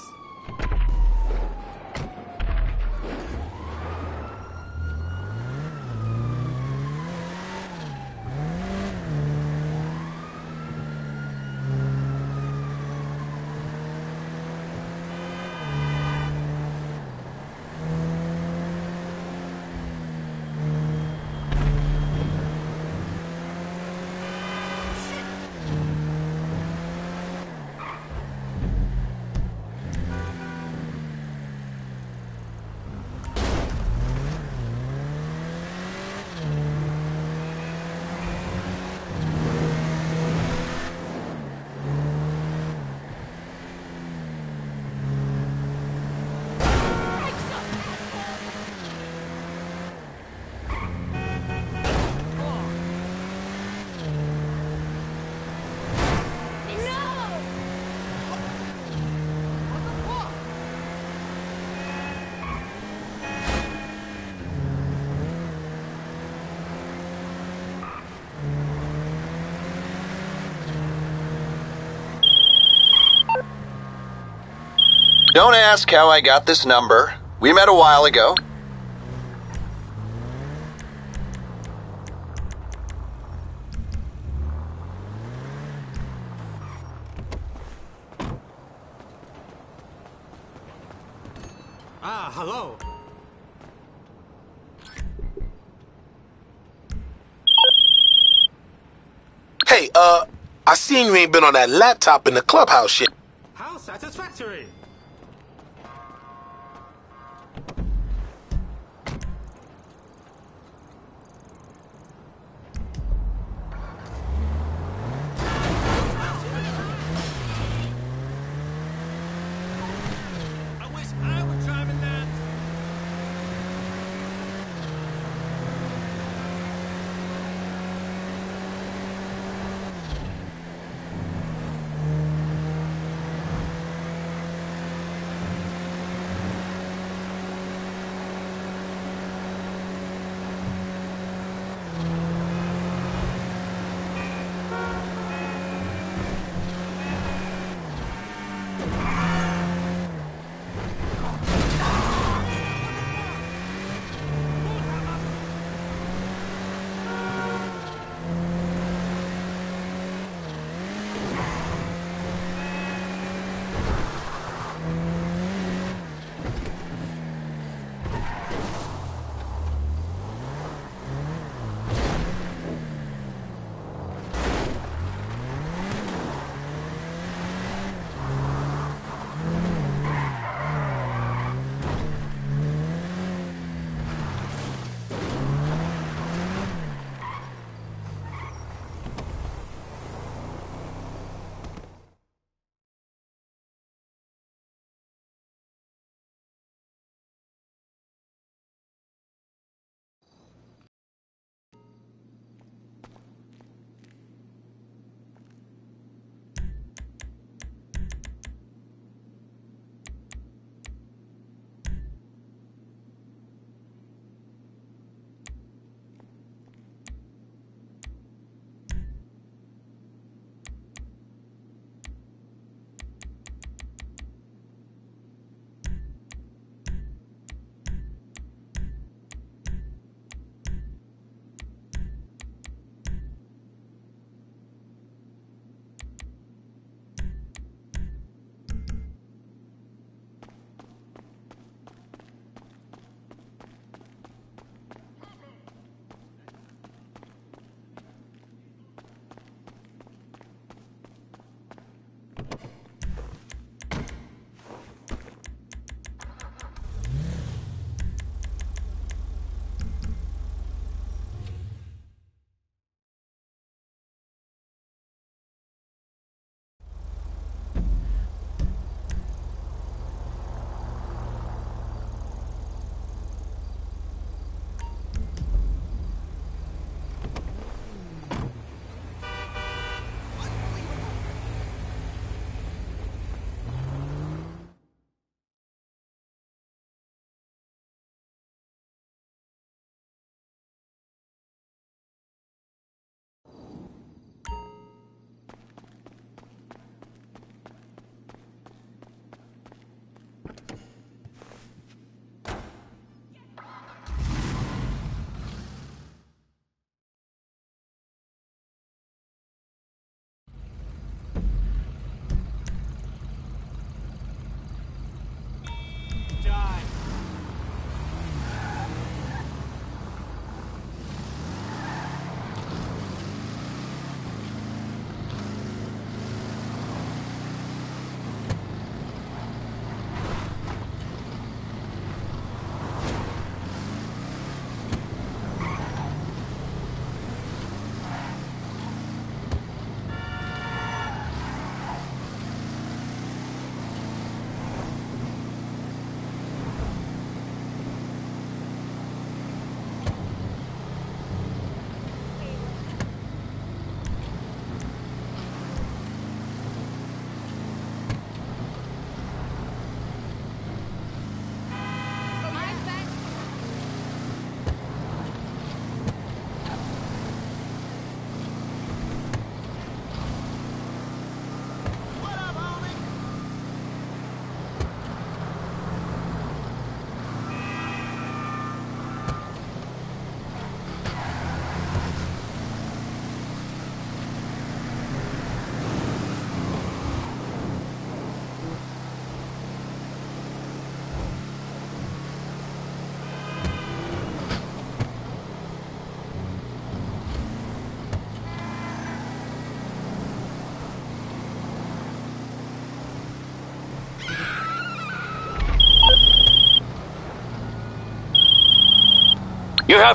Don't ask how I got this number. We met a while ago. Ah, hello. Hey, I seen you ain't been on that laptop in the clubhouse shit. How satisfactory. I wish I were driving that. You have...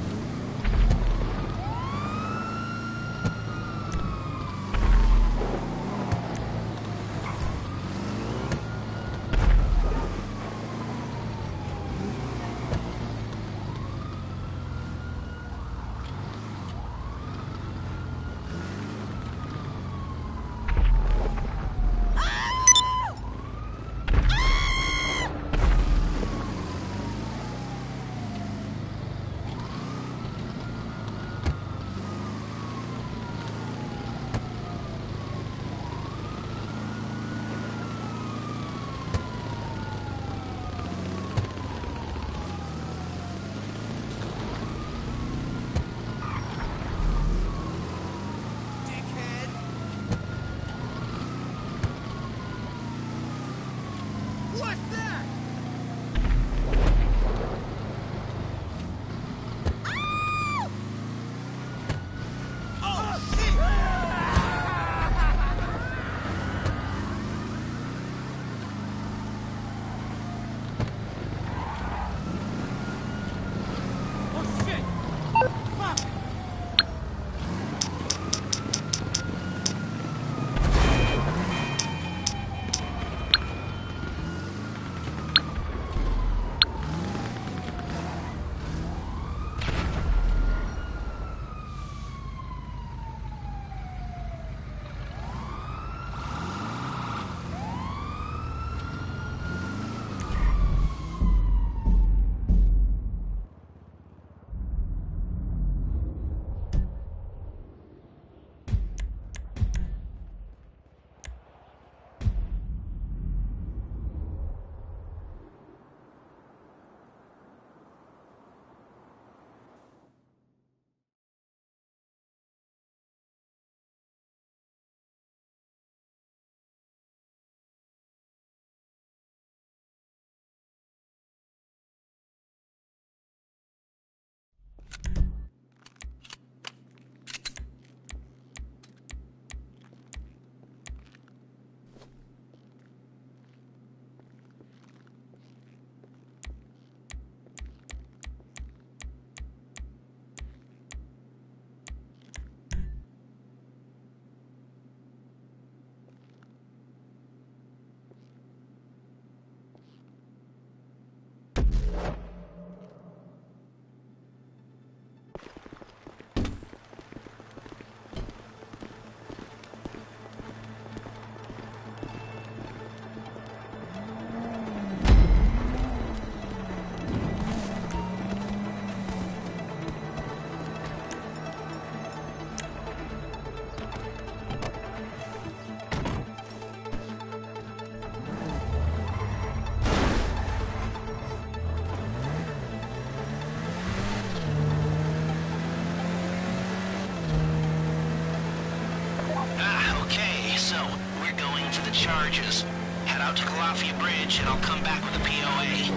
charges. Head out to Calafia Bridge, and I'll come back with a POA.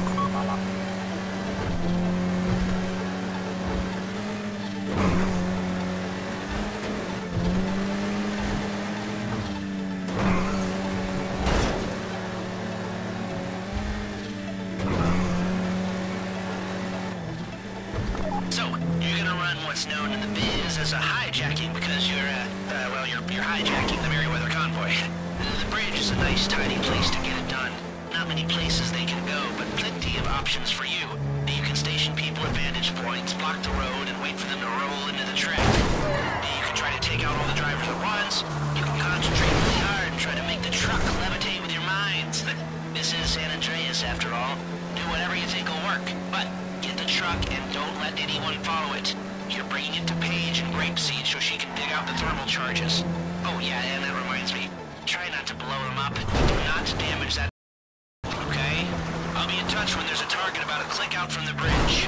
So, you're gonna run what's known in the biz as a hijacking because you're hijacking the Merryweather convoy. The bridge is a nice, tidy place to get it done. Not many places they can go, but plenty of options for you. You can station people at vantage points, block the road, and wait for them to roll into the track. You can try to take out all the drivers at once. You can concentrate really hard and try to make the truck levitate with your minds. This is San Andreas, after all. Do whatever you think will work, but get the truck and don't let anyone follow it. You're bringing it to Paige and Grapeseed so she can dig out the thermal charges. Oh yeah, and that reminds me. Try not to blow them up. Do not damage that. Okay? I'll be in touch when there's a target about a click out from the bridge.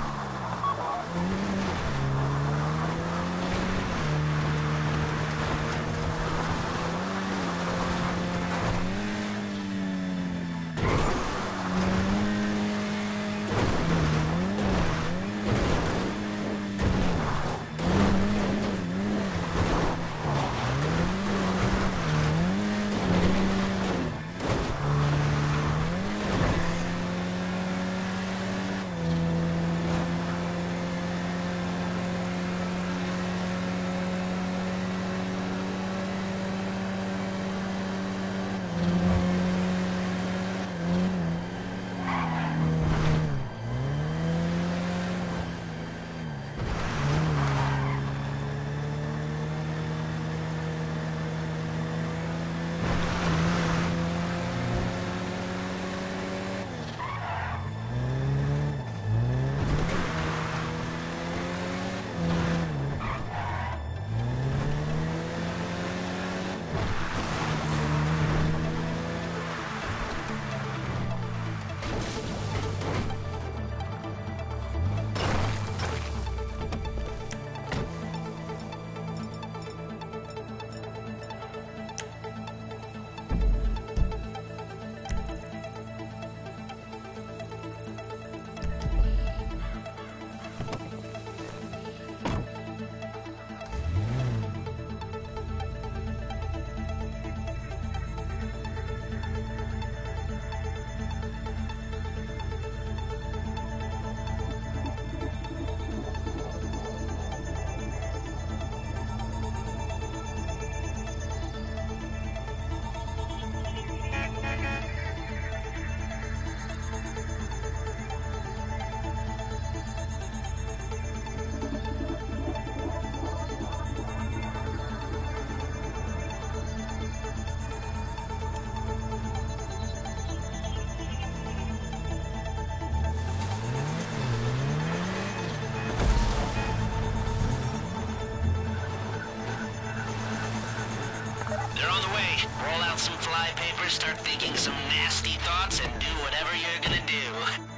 Roll out some flypaper, start thinking some nasty thoughts, and do whatever you're gonna do.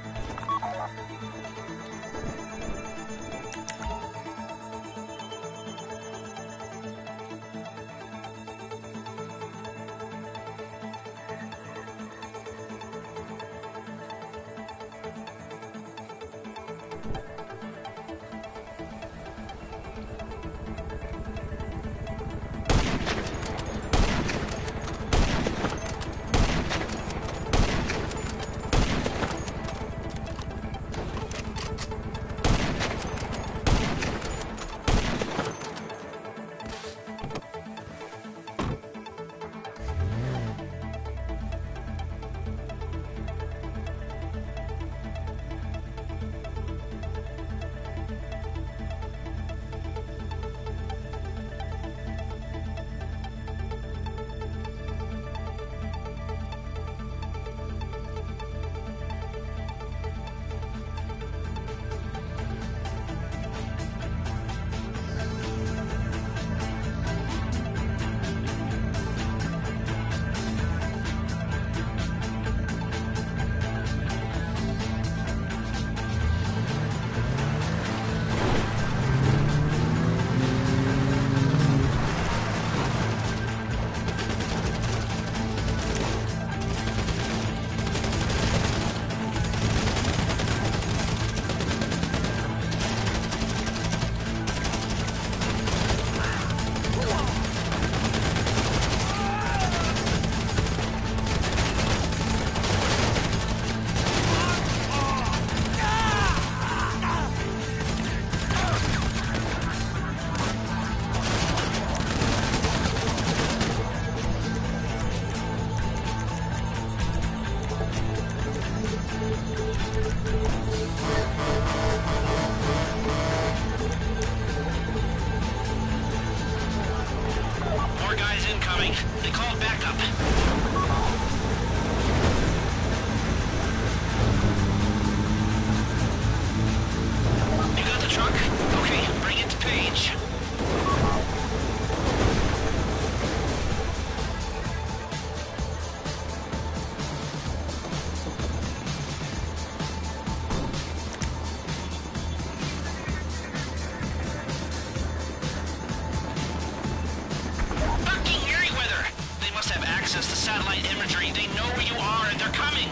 They called backup. You got the truck? Okay, bring it to Paige. Access to satellite imagery. They know where you are and they're coming.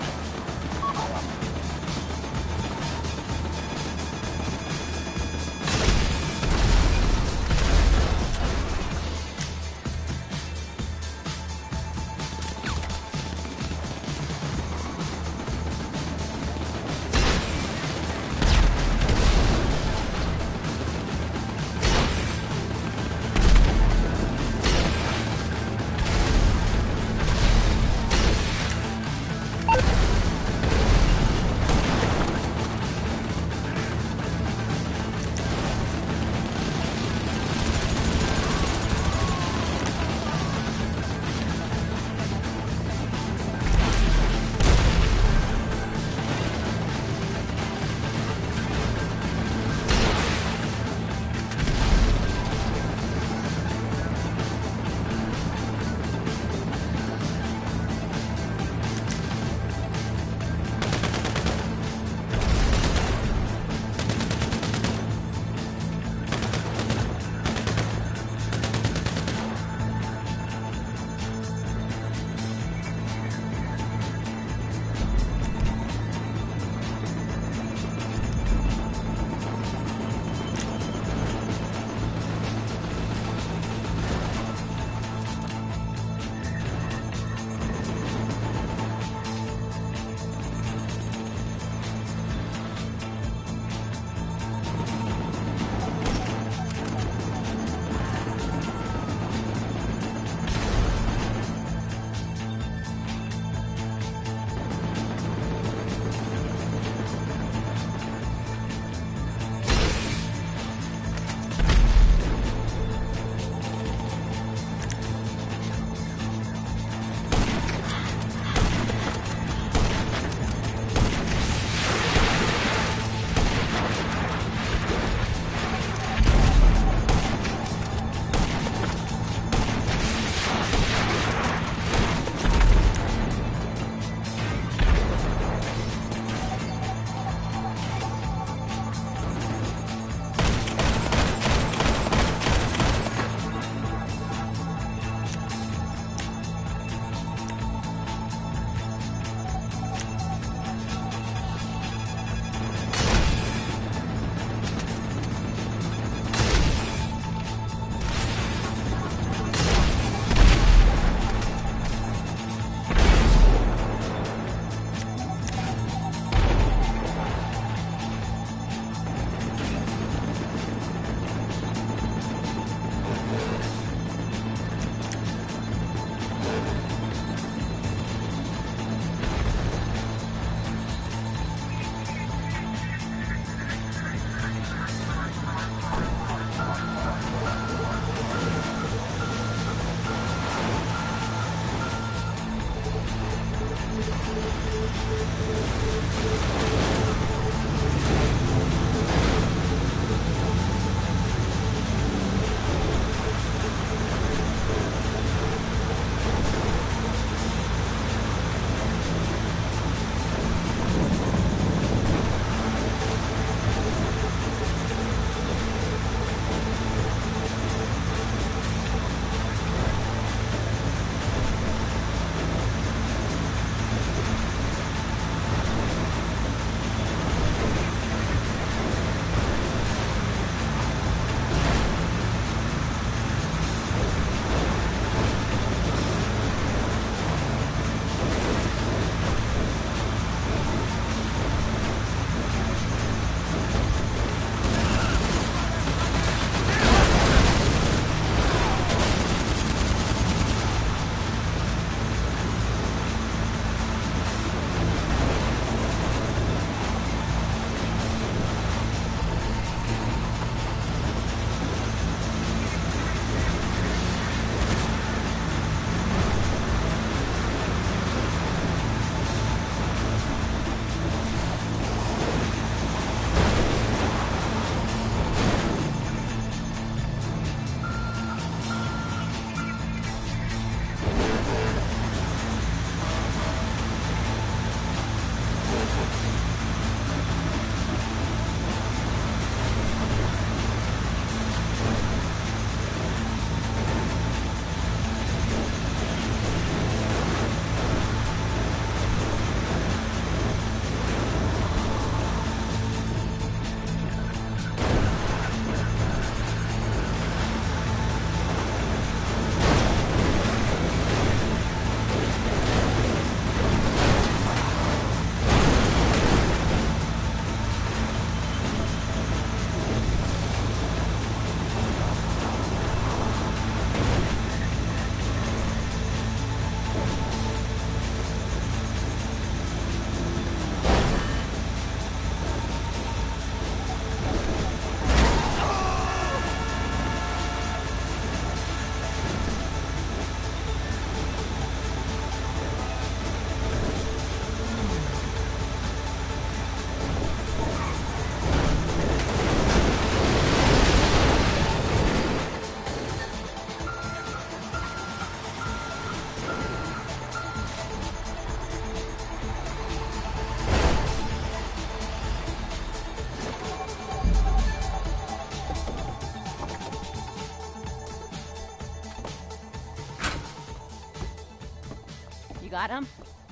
got him?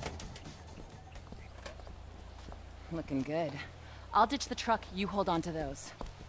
Looking good. I'll ditch the truck, you hold on to those.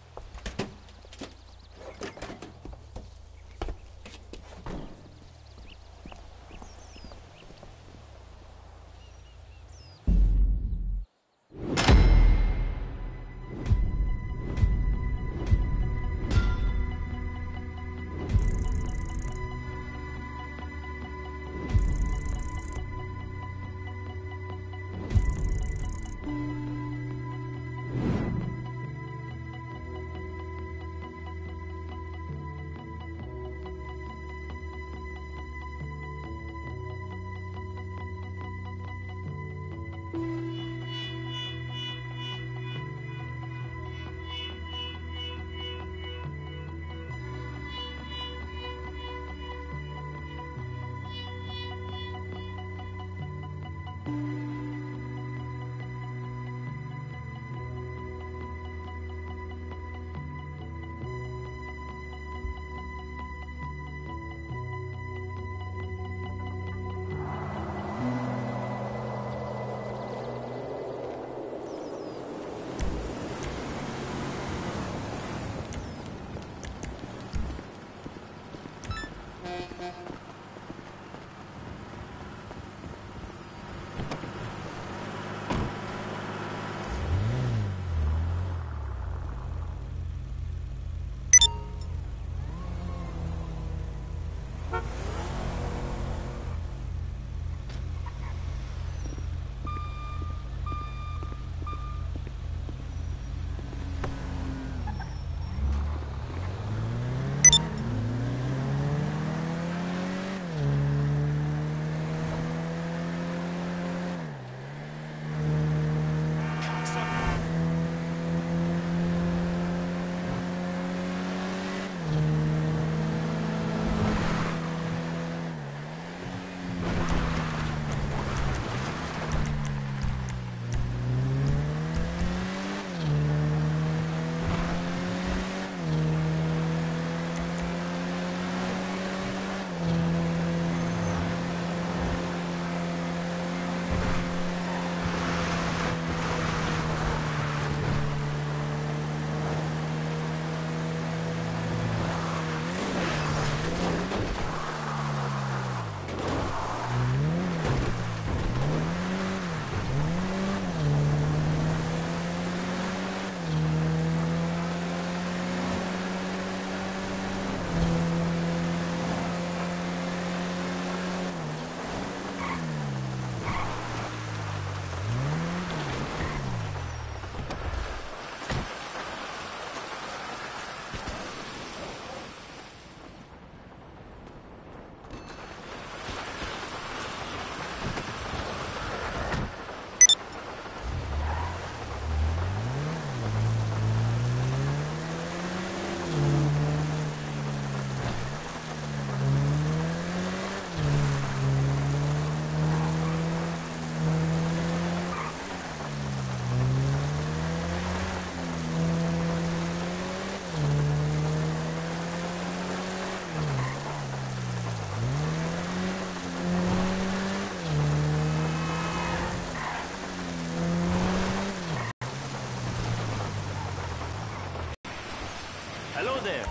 Hello there.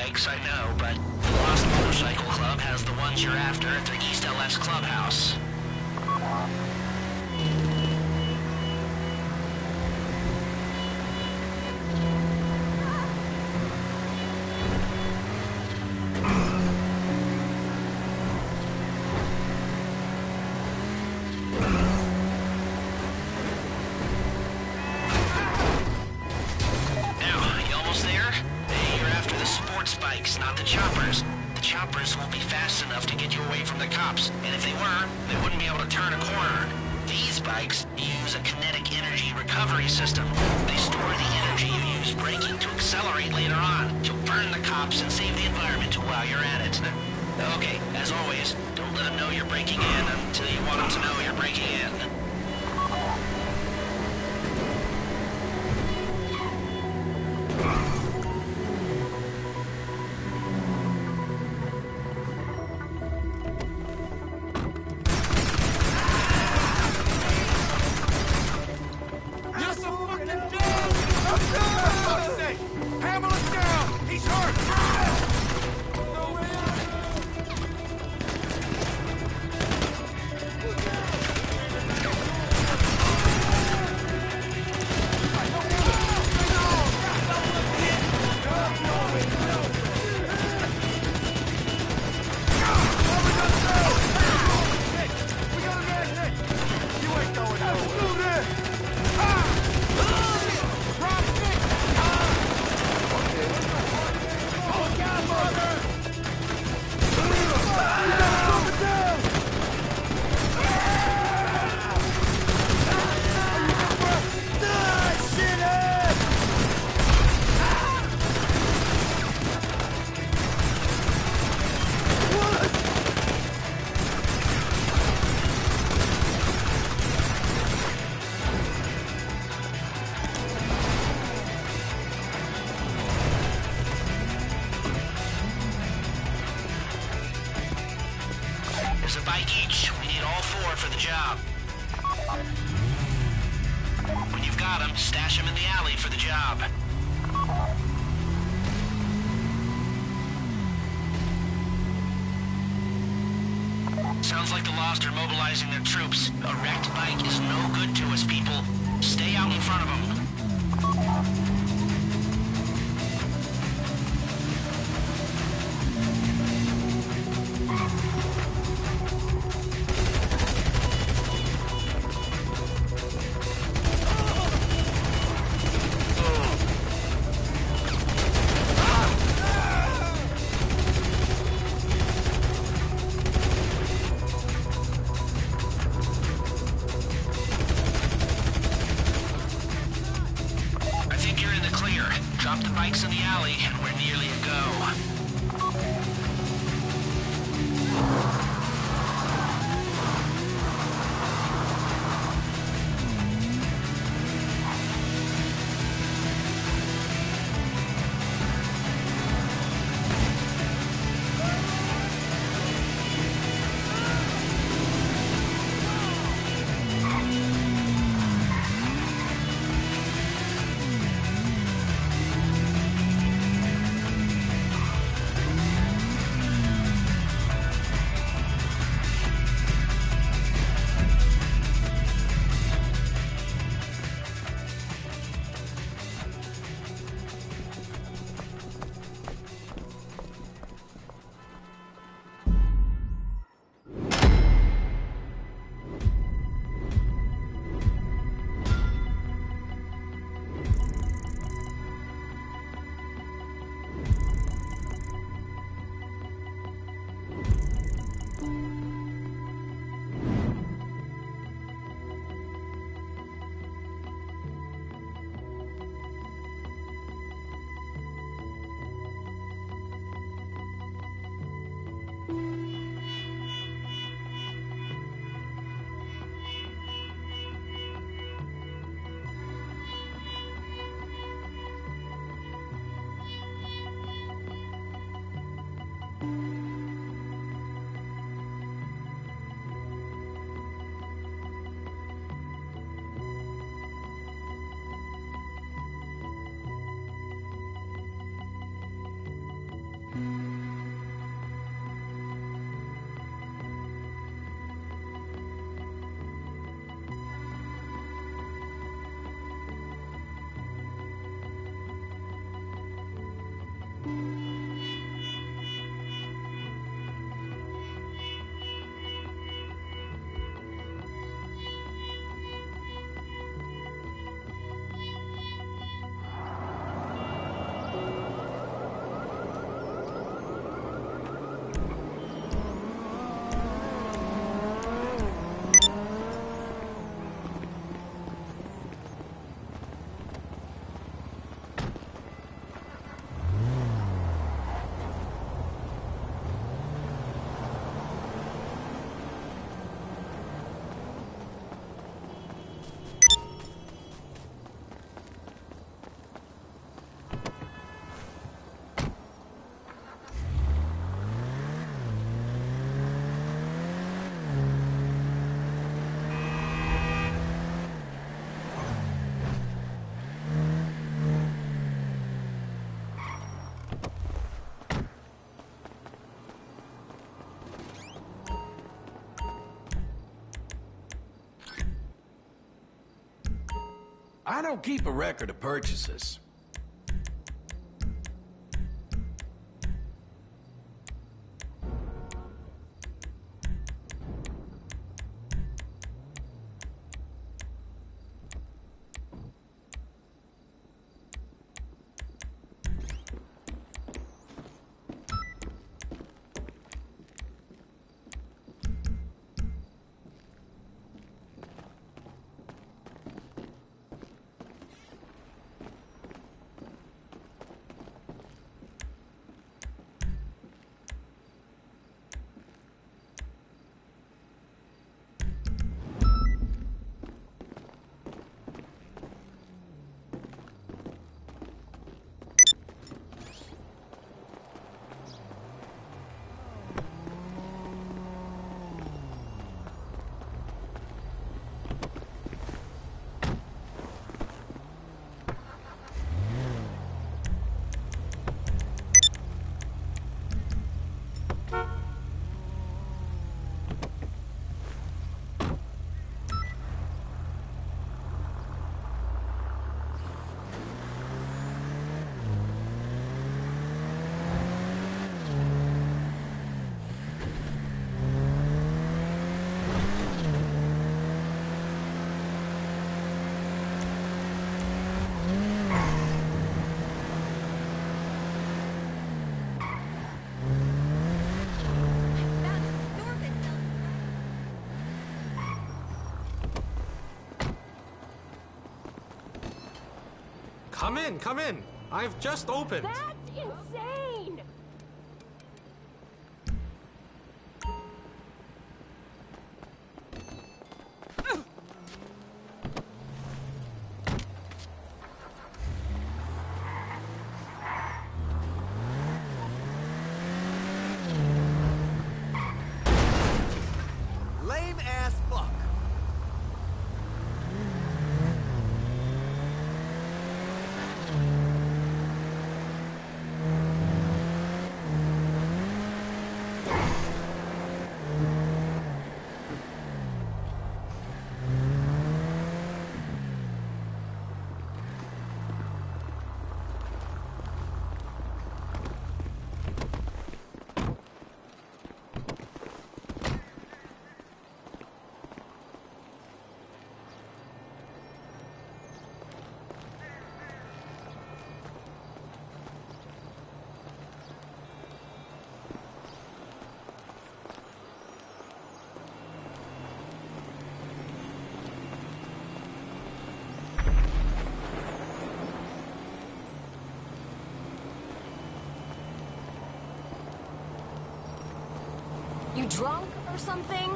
bikes, I know, but the Lost Motorcycle Club has the ones you're after at their East LS clubhouse. Not the choppers. The choppers won't be fast enough to get you away from the cops, and if they were, they wouldn't be able to turn a corner. These bikes use a kinetic energy recovery system. They store the energy you use braking to accelerate later on, to burn the cops and save the environment while you're at it. Okay, as always, don't let them know you're breaking in until you want them to know you're breaking in. There's a bike each. We need all 4 for the job. When you've got them, stash them in the alley for the job. Sounds like the Lost are mobilizing their troops. A wrecked bike is no good to us, people. Stay out in front of them. I don't keep a record of purchases. Come in. I've just opened. That's insane! Lame ass fuck. You drunk or something?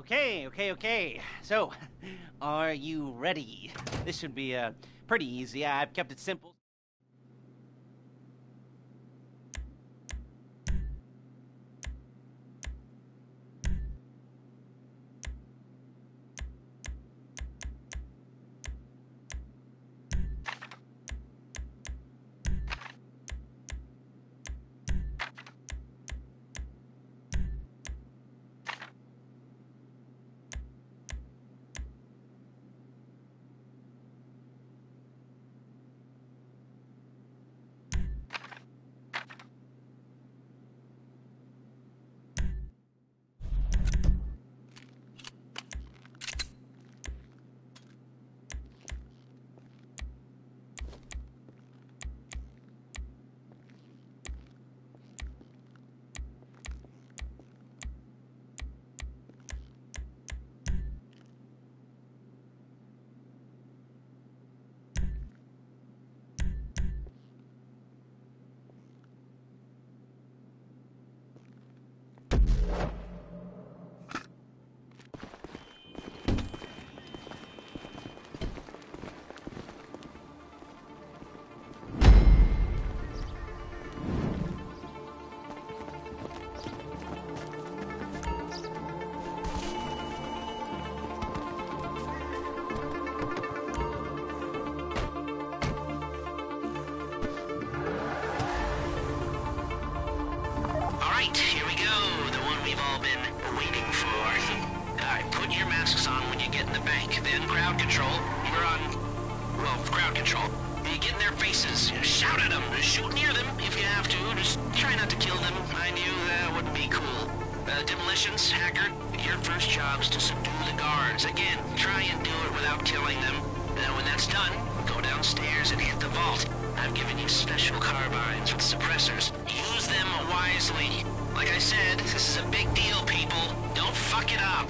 Okay. So, are you ready? This should be pretty easy. I've kept it simple. Then crowd control. You're on, well, crowd control. You get in their faces, shout at them, shoot near them if you have to. Just try not to kill them. I knew that wouldn't be cool. Demolitions, Hacker, your first job's to subdue the guards. Again, try and do it without killing them. When that's done, go downstairs and hit the vault. I've given you special carbines with suppressors. Use them wisely. Like I said, this is a big deal, people. Don't fuck it up.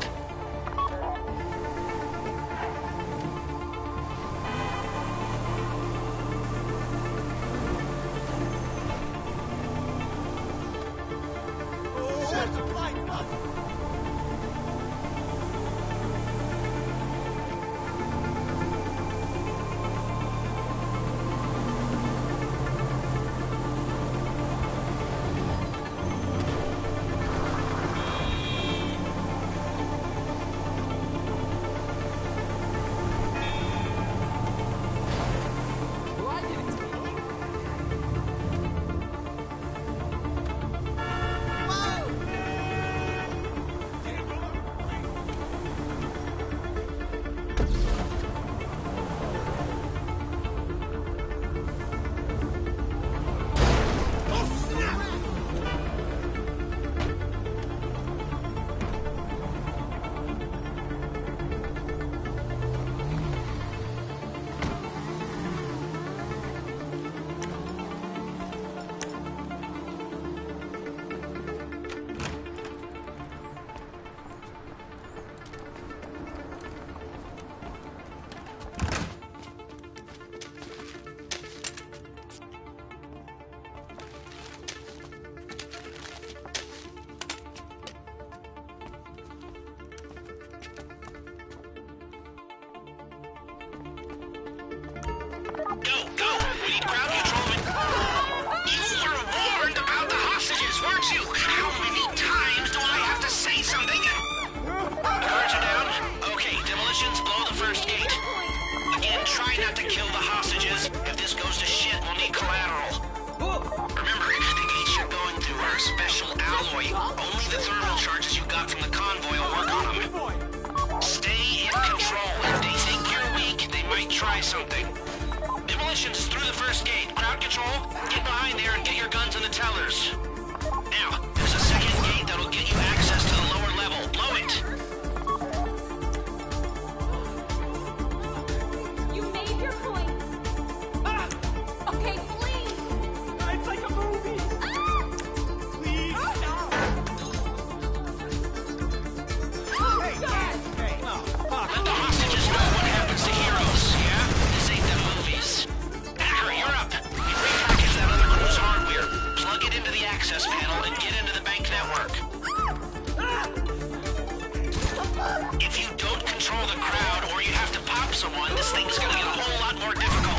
If you don't control the crowd or you have to pop someone, this thing's gonna get a whole lot more difficult.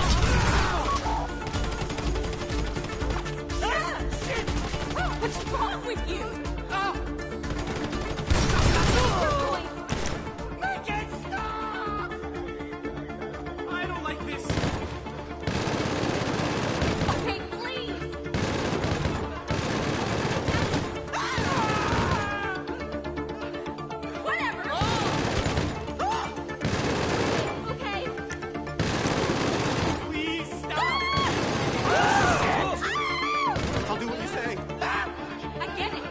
What's wrong with you? Make it stop! I don't like this. Okay, please. Whatever. Okay. Please stop! I'll do what you say. I get it.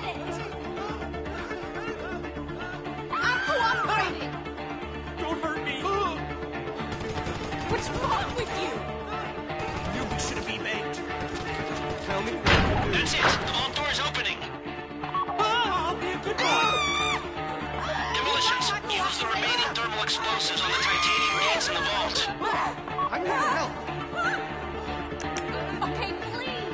I'm cooperating. Don't hurt me! What's wrong with you? You shouldn't be baked. Tell me. That's it. The vault door's opening. I'll be a good boy! Demolitions, use the remaining thermal explosives on the titanium gates in the vault. I'm here to help. Okay, please.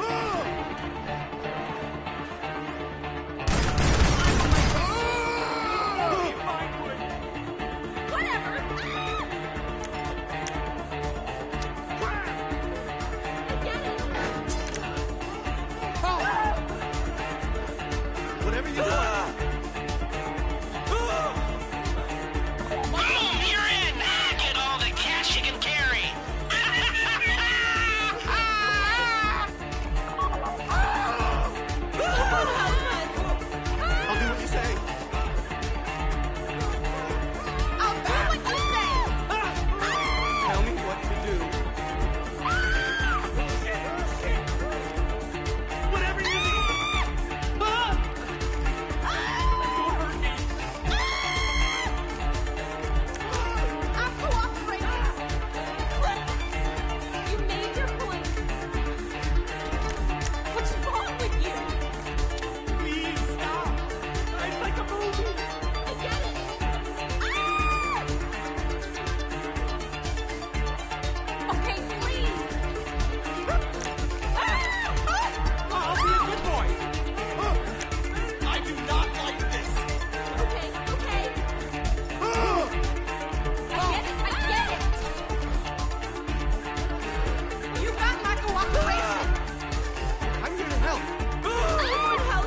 Whatever. I get it. Whatever you want. Boom! You're in! Get all the cash you can carry! I'll do what you say. I'll do what you say. Tell me what to do. Whatever you need! Don't hurt me! I'm cooperating. You made your point. What's wrong with you? Please stop! It's like a movie! I get it. Okay, please. I'll be a good boy! I do not like this! Okay. I get it. You got my cooperation. I'm here to help. I would help.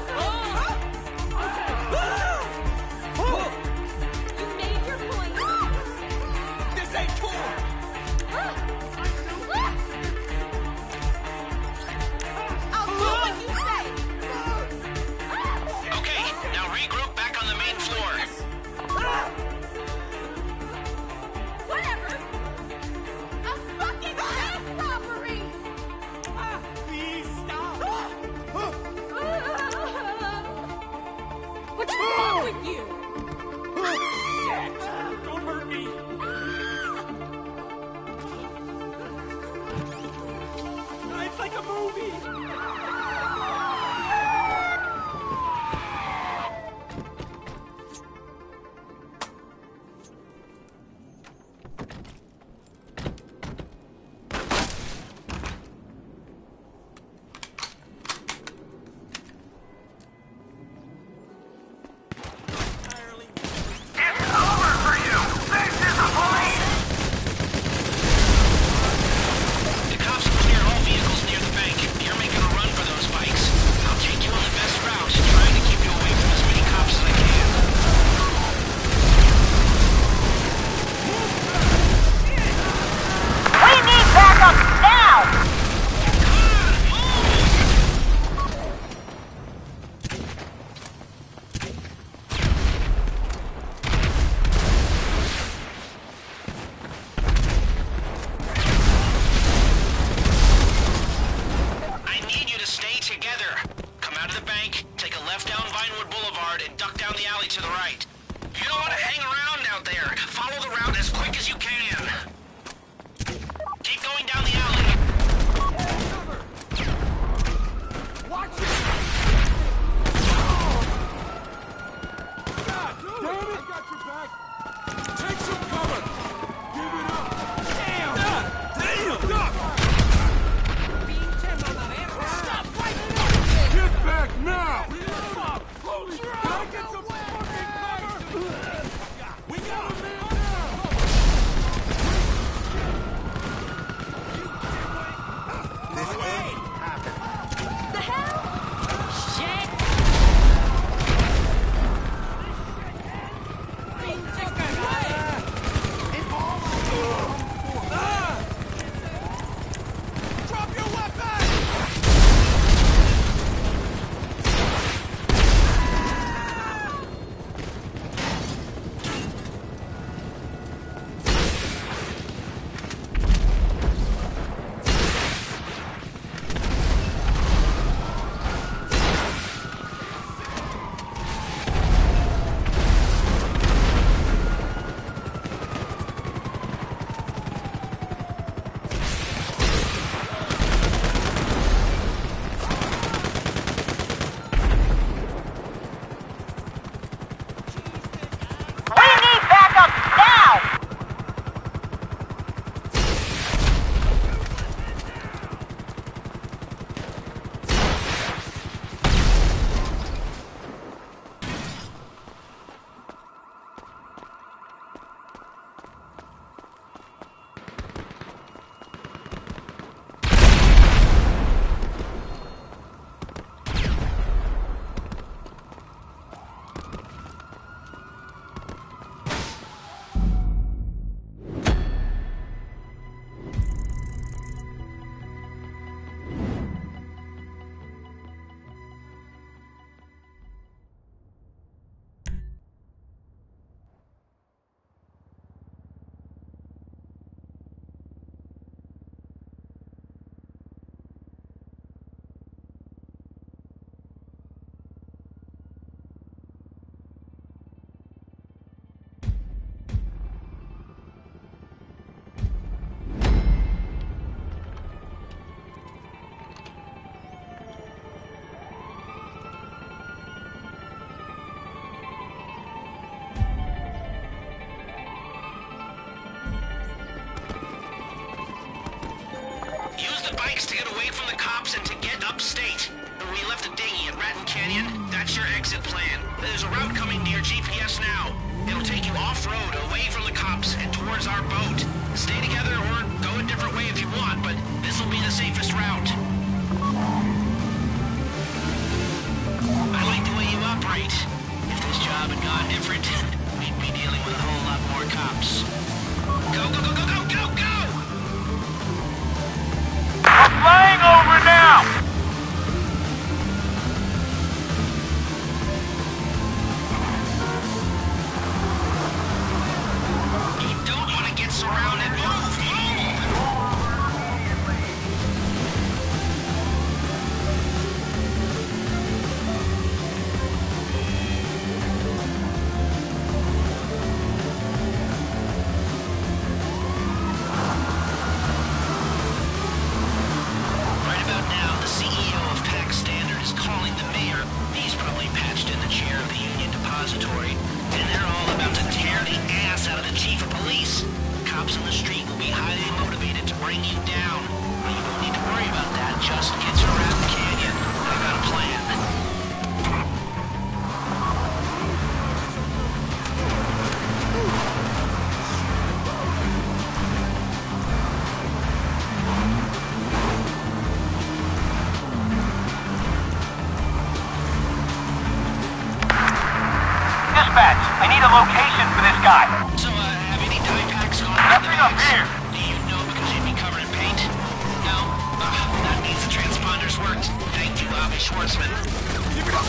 You made your point. This ain't cool! I'll do what you say. Okay, now regroup back on the main floor. Whatever. A fucking bank robbery. Please stop! What's wrong with you? Shit! Don't hurt me! It's like a movie! The cops clear all vehicles near the bank. You're making a run for those bikes. I'll take you on the best route, trying to keep you away from as many cops as I can. We need backup now! I need you to stay together. Come out of the bank, take a left down Vinewood Boulevard, and duck down the alley to the right. You don't want to hang around out there. Follow the route as quick as you can. Keep going down the alley. Watch it! God damn it! I got your back. Take some cover. Give it up. Damn! Damn! Duck! Stop right Get back now! Holy crap! Can I get some fucking cover? bikes to get away from the cops and to get upstate. We left a dinghy at Ratton Canyon. That's your exit plan. There's a route coming to your GPS now. It'll take you off-road, away from the cops, and towards our boat. Stay together or go a different way if you want, but this'll be the safest route. I like the way you operate. If this job had gone different, we'd be dealing with a whole lot more cops. Go, go, go, go, go, go, go! We're flying over now! Surrounded. Move! Move! Right about now, the CEO of PAC Standard is calling the mayor. He's probably patched in the chair of the Union Depository, and they're all about to tear the ass out of the chief of police. Cops on the street will be highly motivated to bring you down. But you don't need to worry about that. Just get to Ratton Canyon. I've got a plan. Dispatch, I need a location for this guy. So, have any dye packs gone? Nothing up here. Do you know because you'd be covered in paint? No? That means the transponders worked. Thank you, Avi Schwartzman. Keep it up!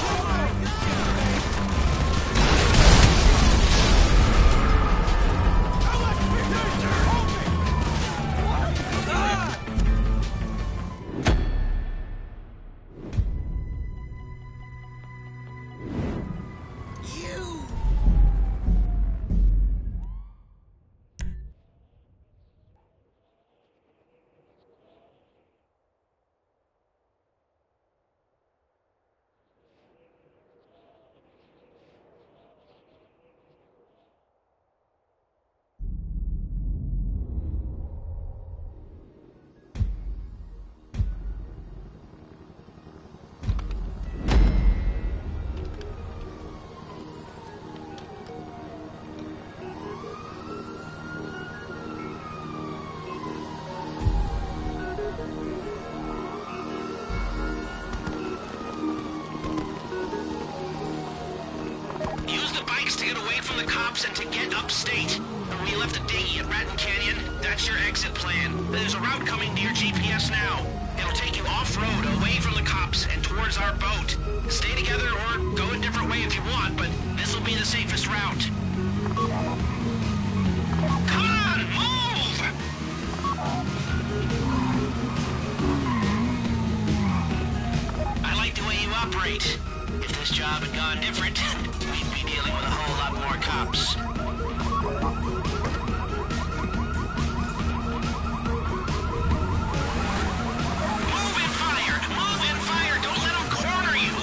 To get away from the cops and to get upstate. We left a dinghy at Ratton Canyon. That's your exit plan. There's a route coming to your GPS now. It'll take you off-road, away from the cops, and towards our boat. Stay together or go a different way if you want, but this'll be the safest route. Come on, move! I like the way you operate. If this job had gone different, we'd be dealing with a whole lot more cops. Move and fire! Move and fire! Don't let them corner you!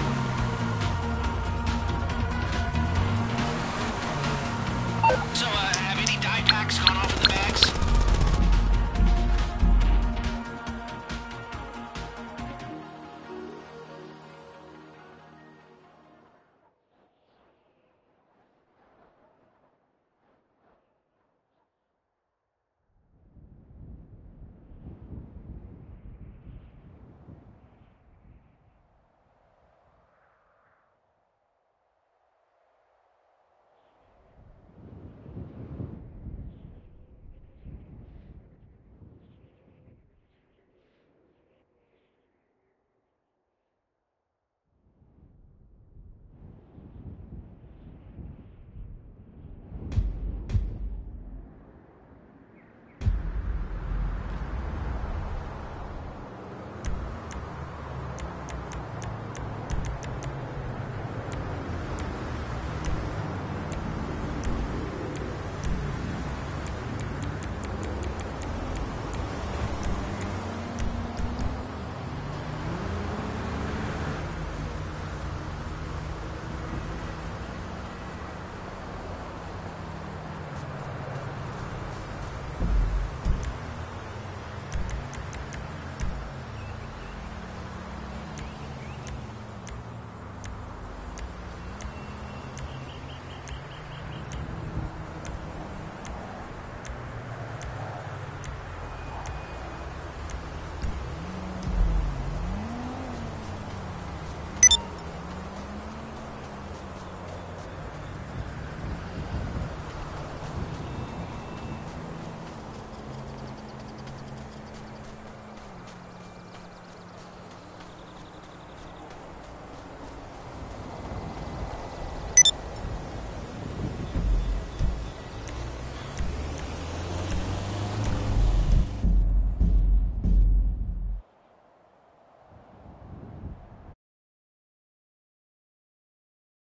So,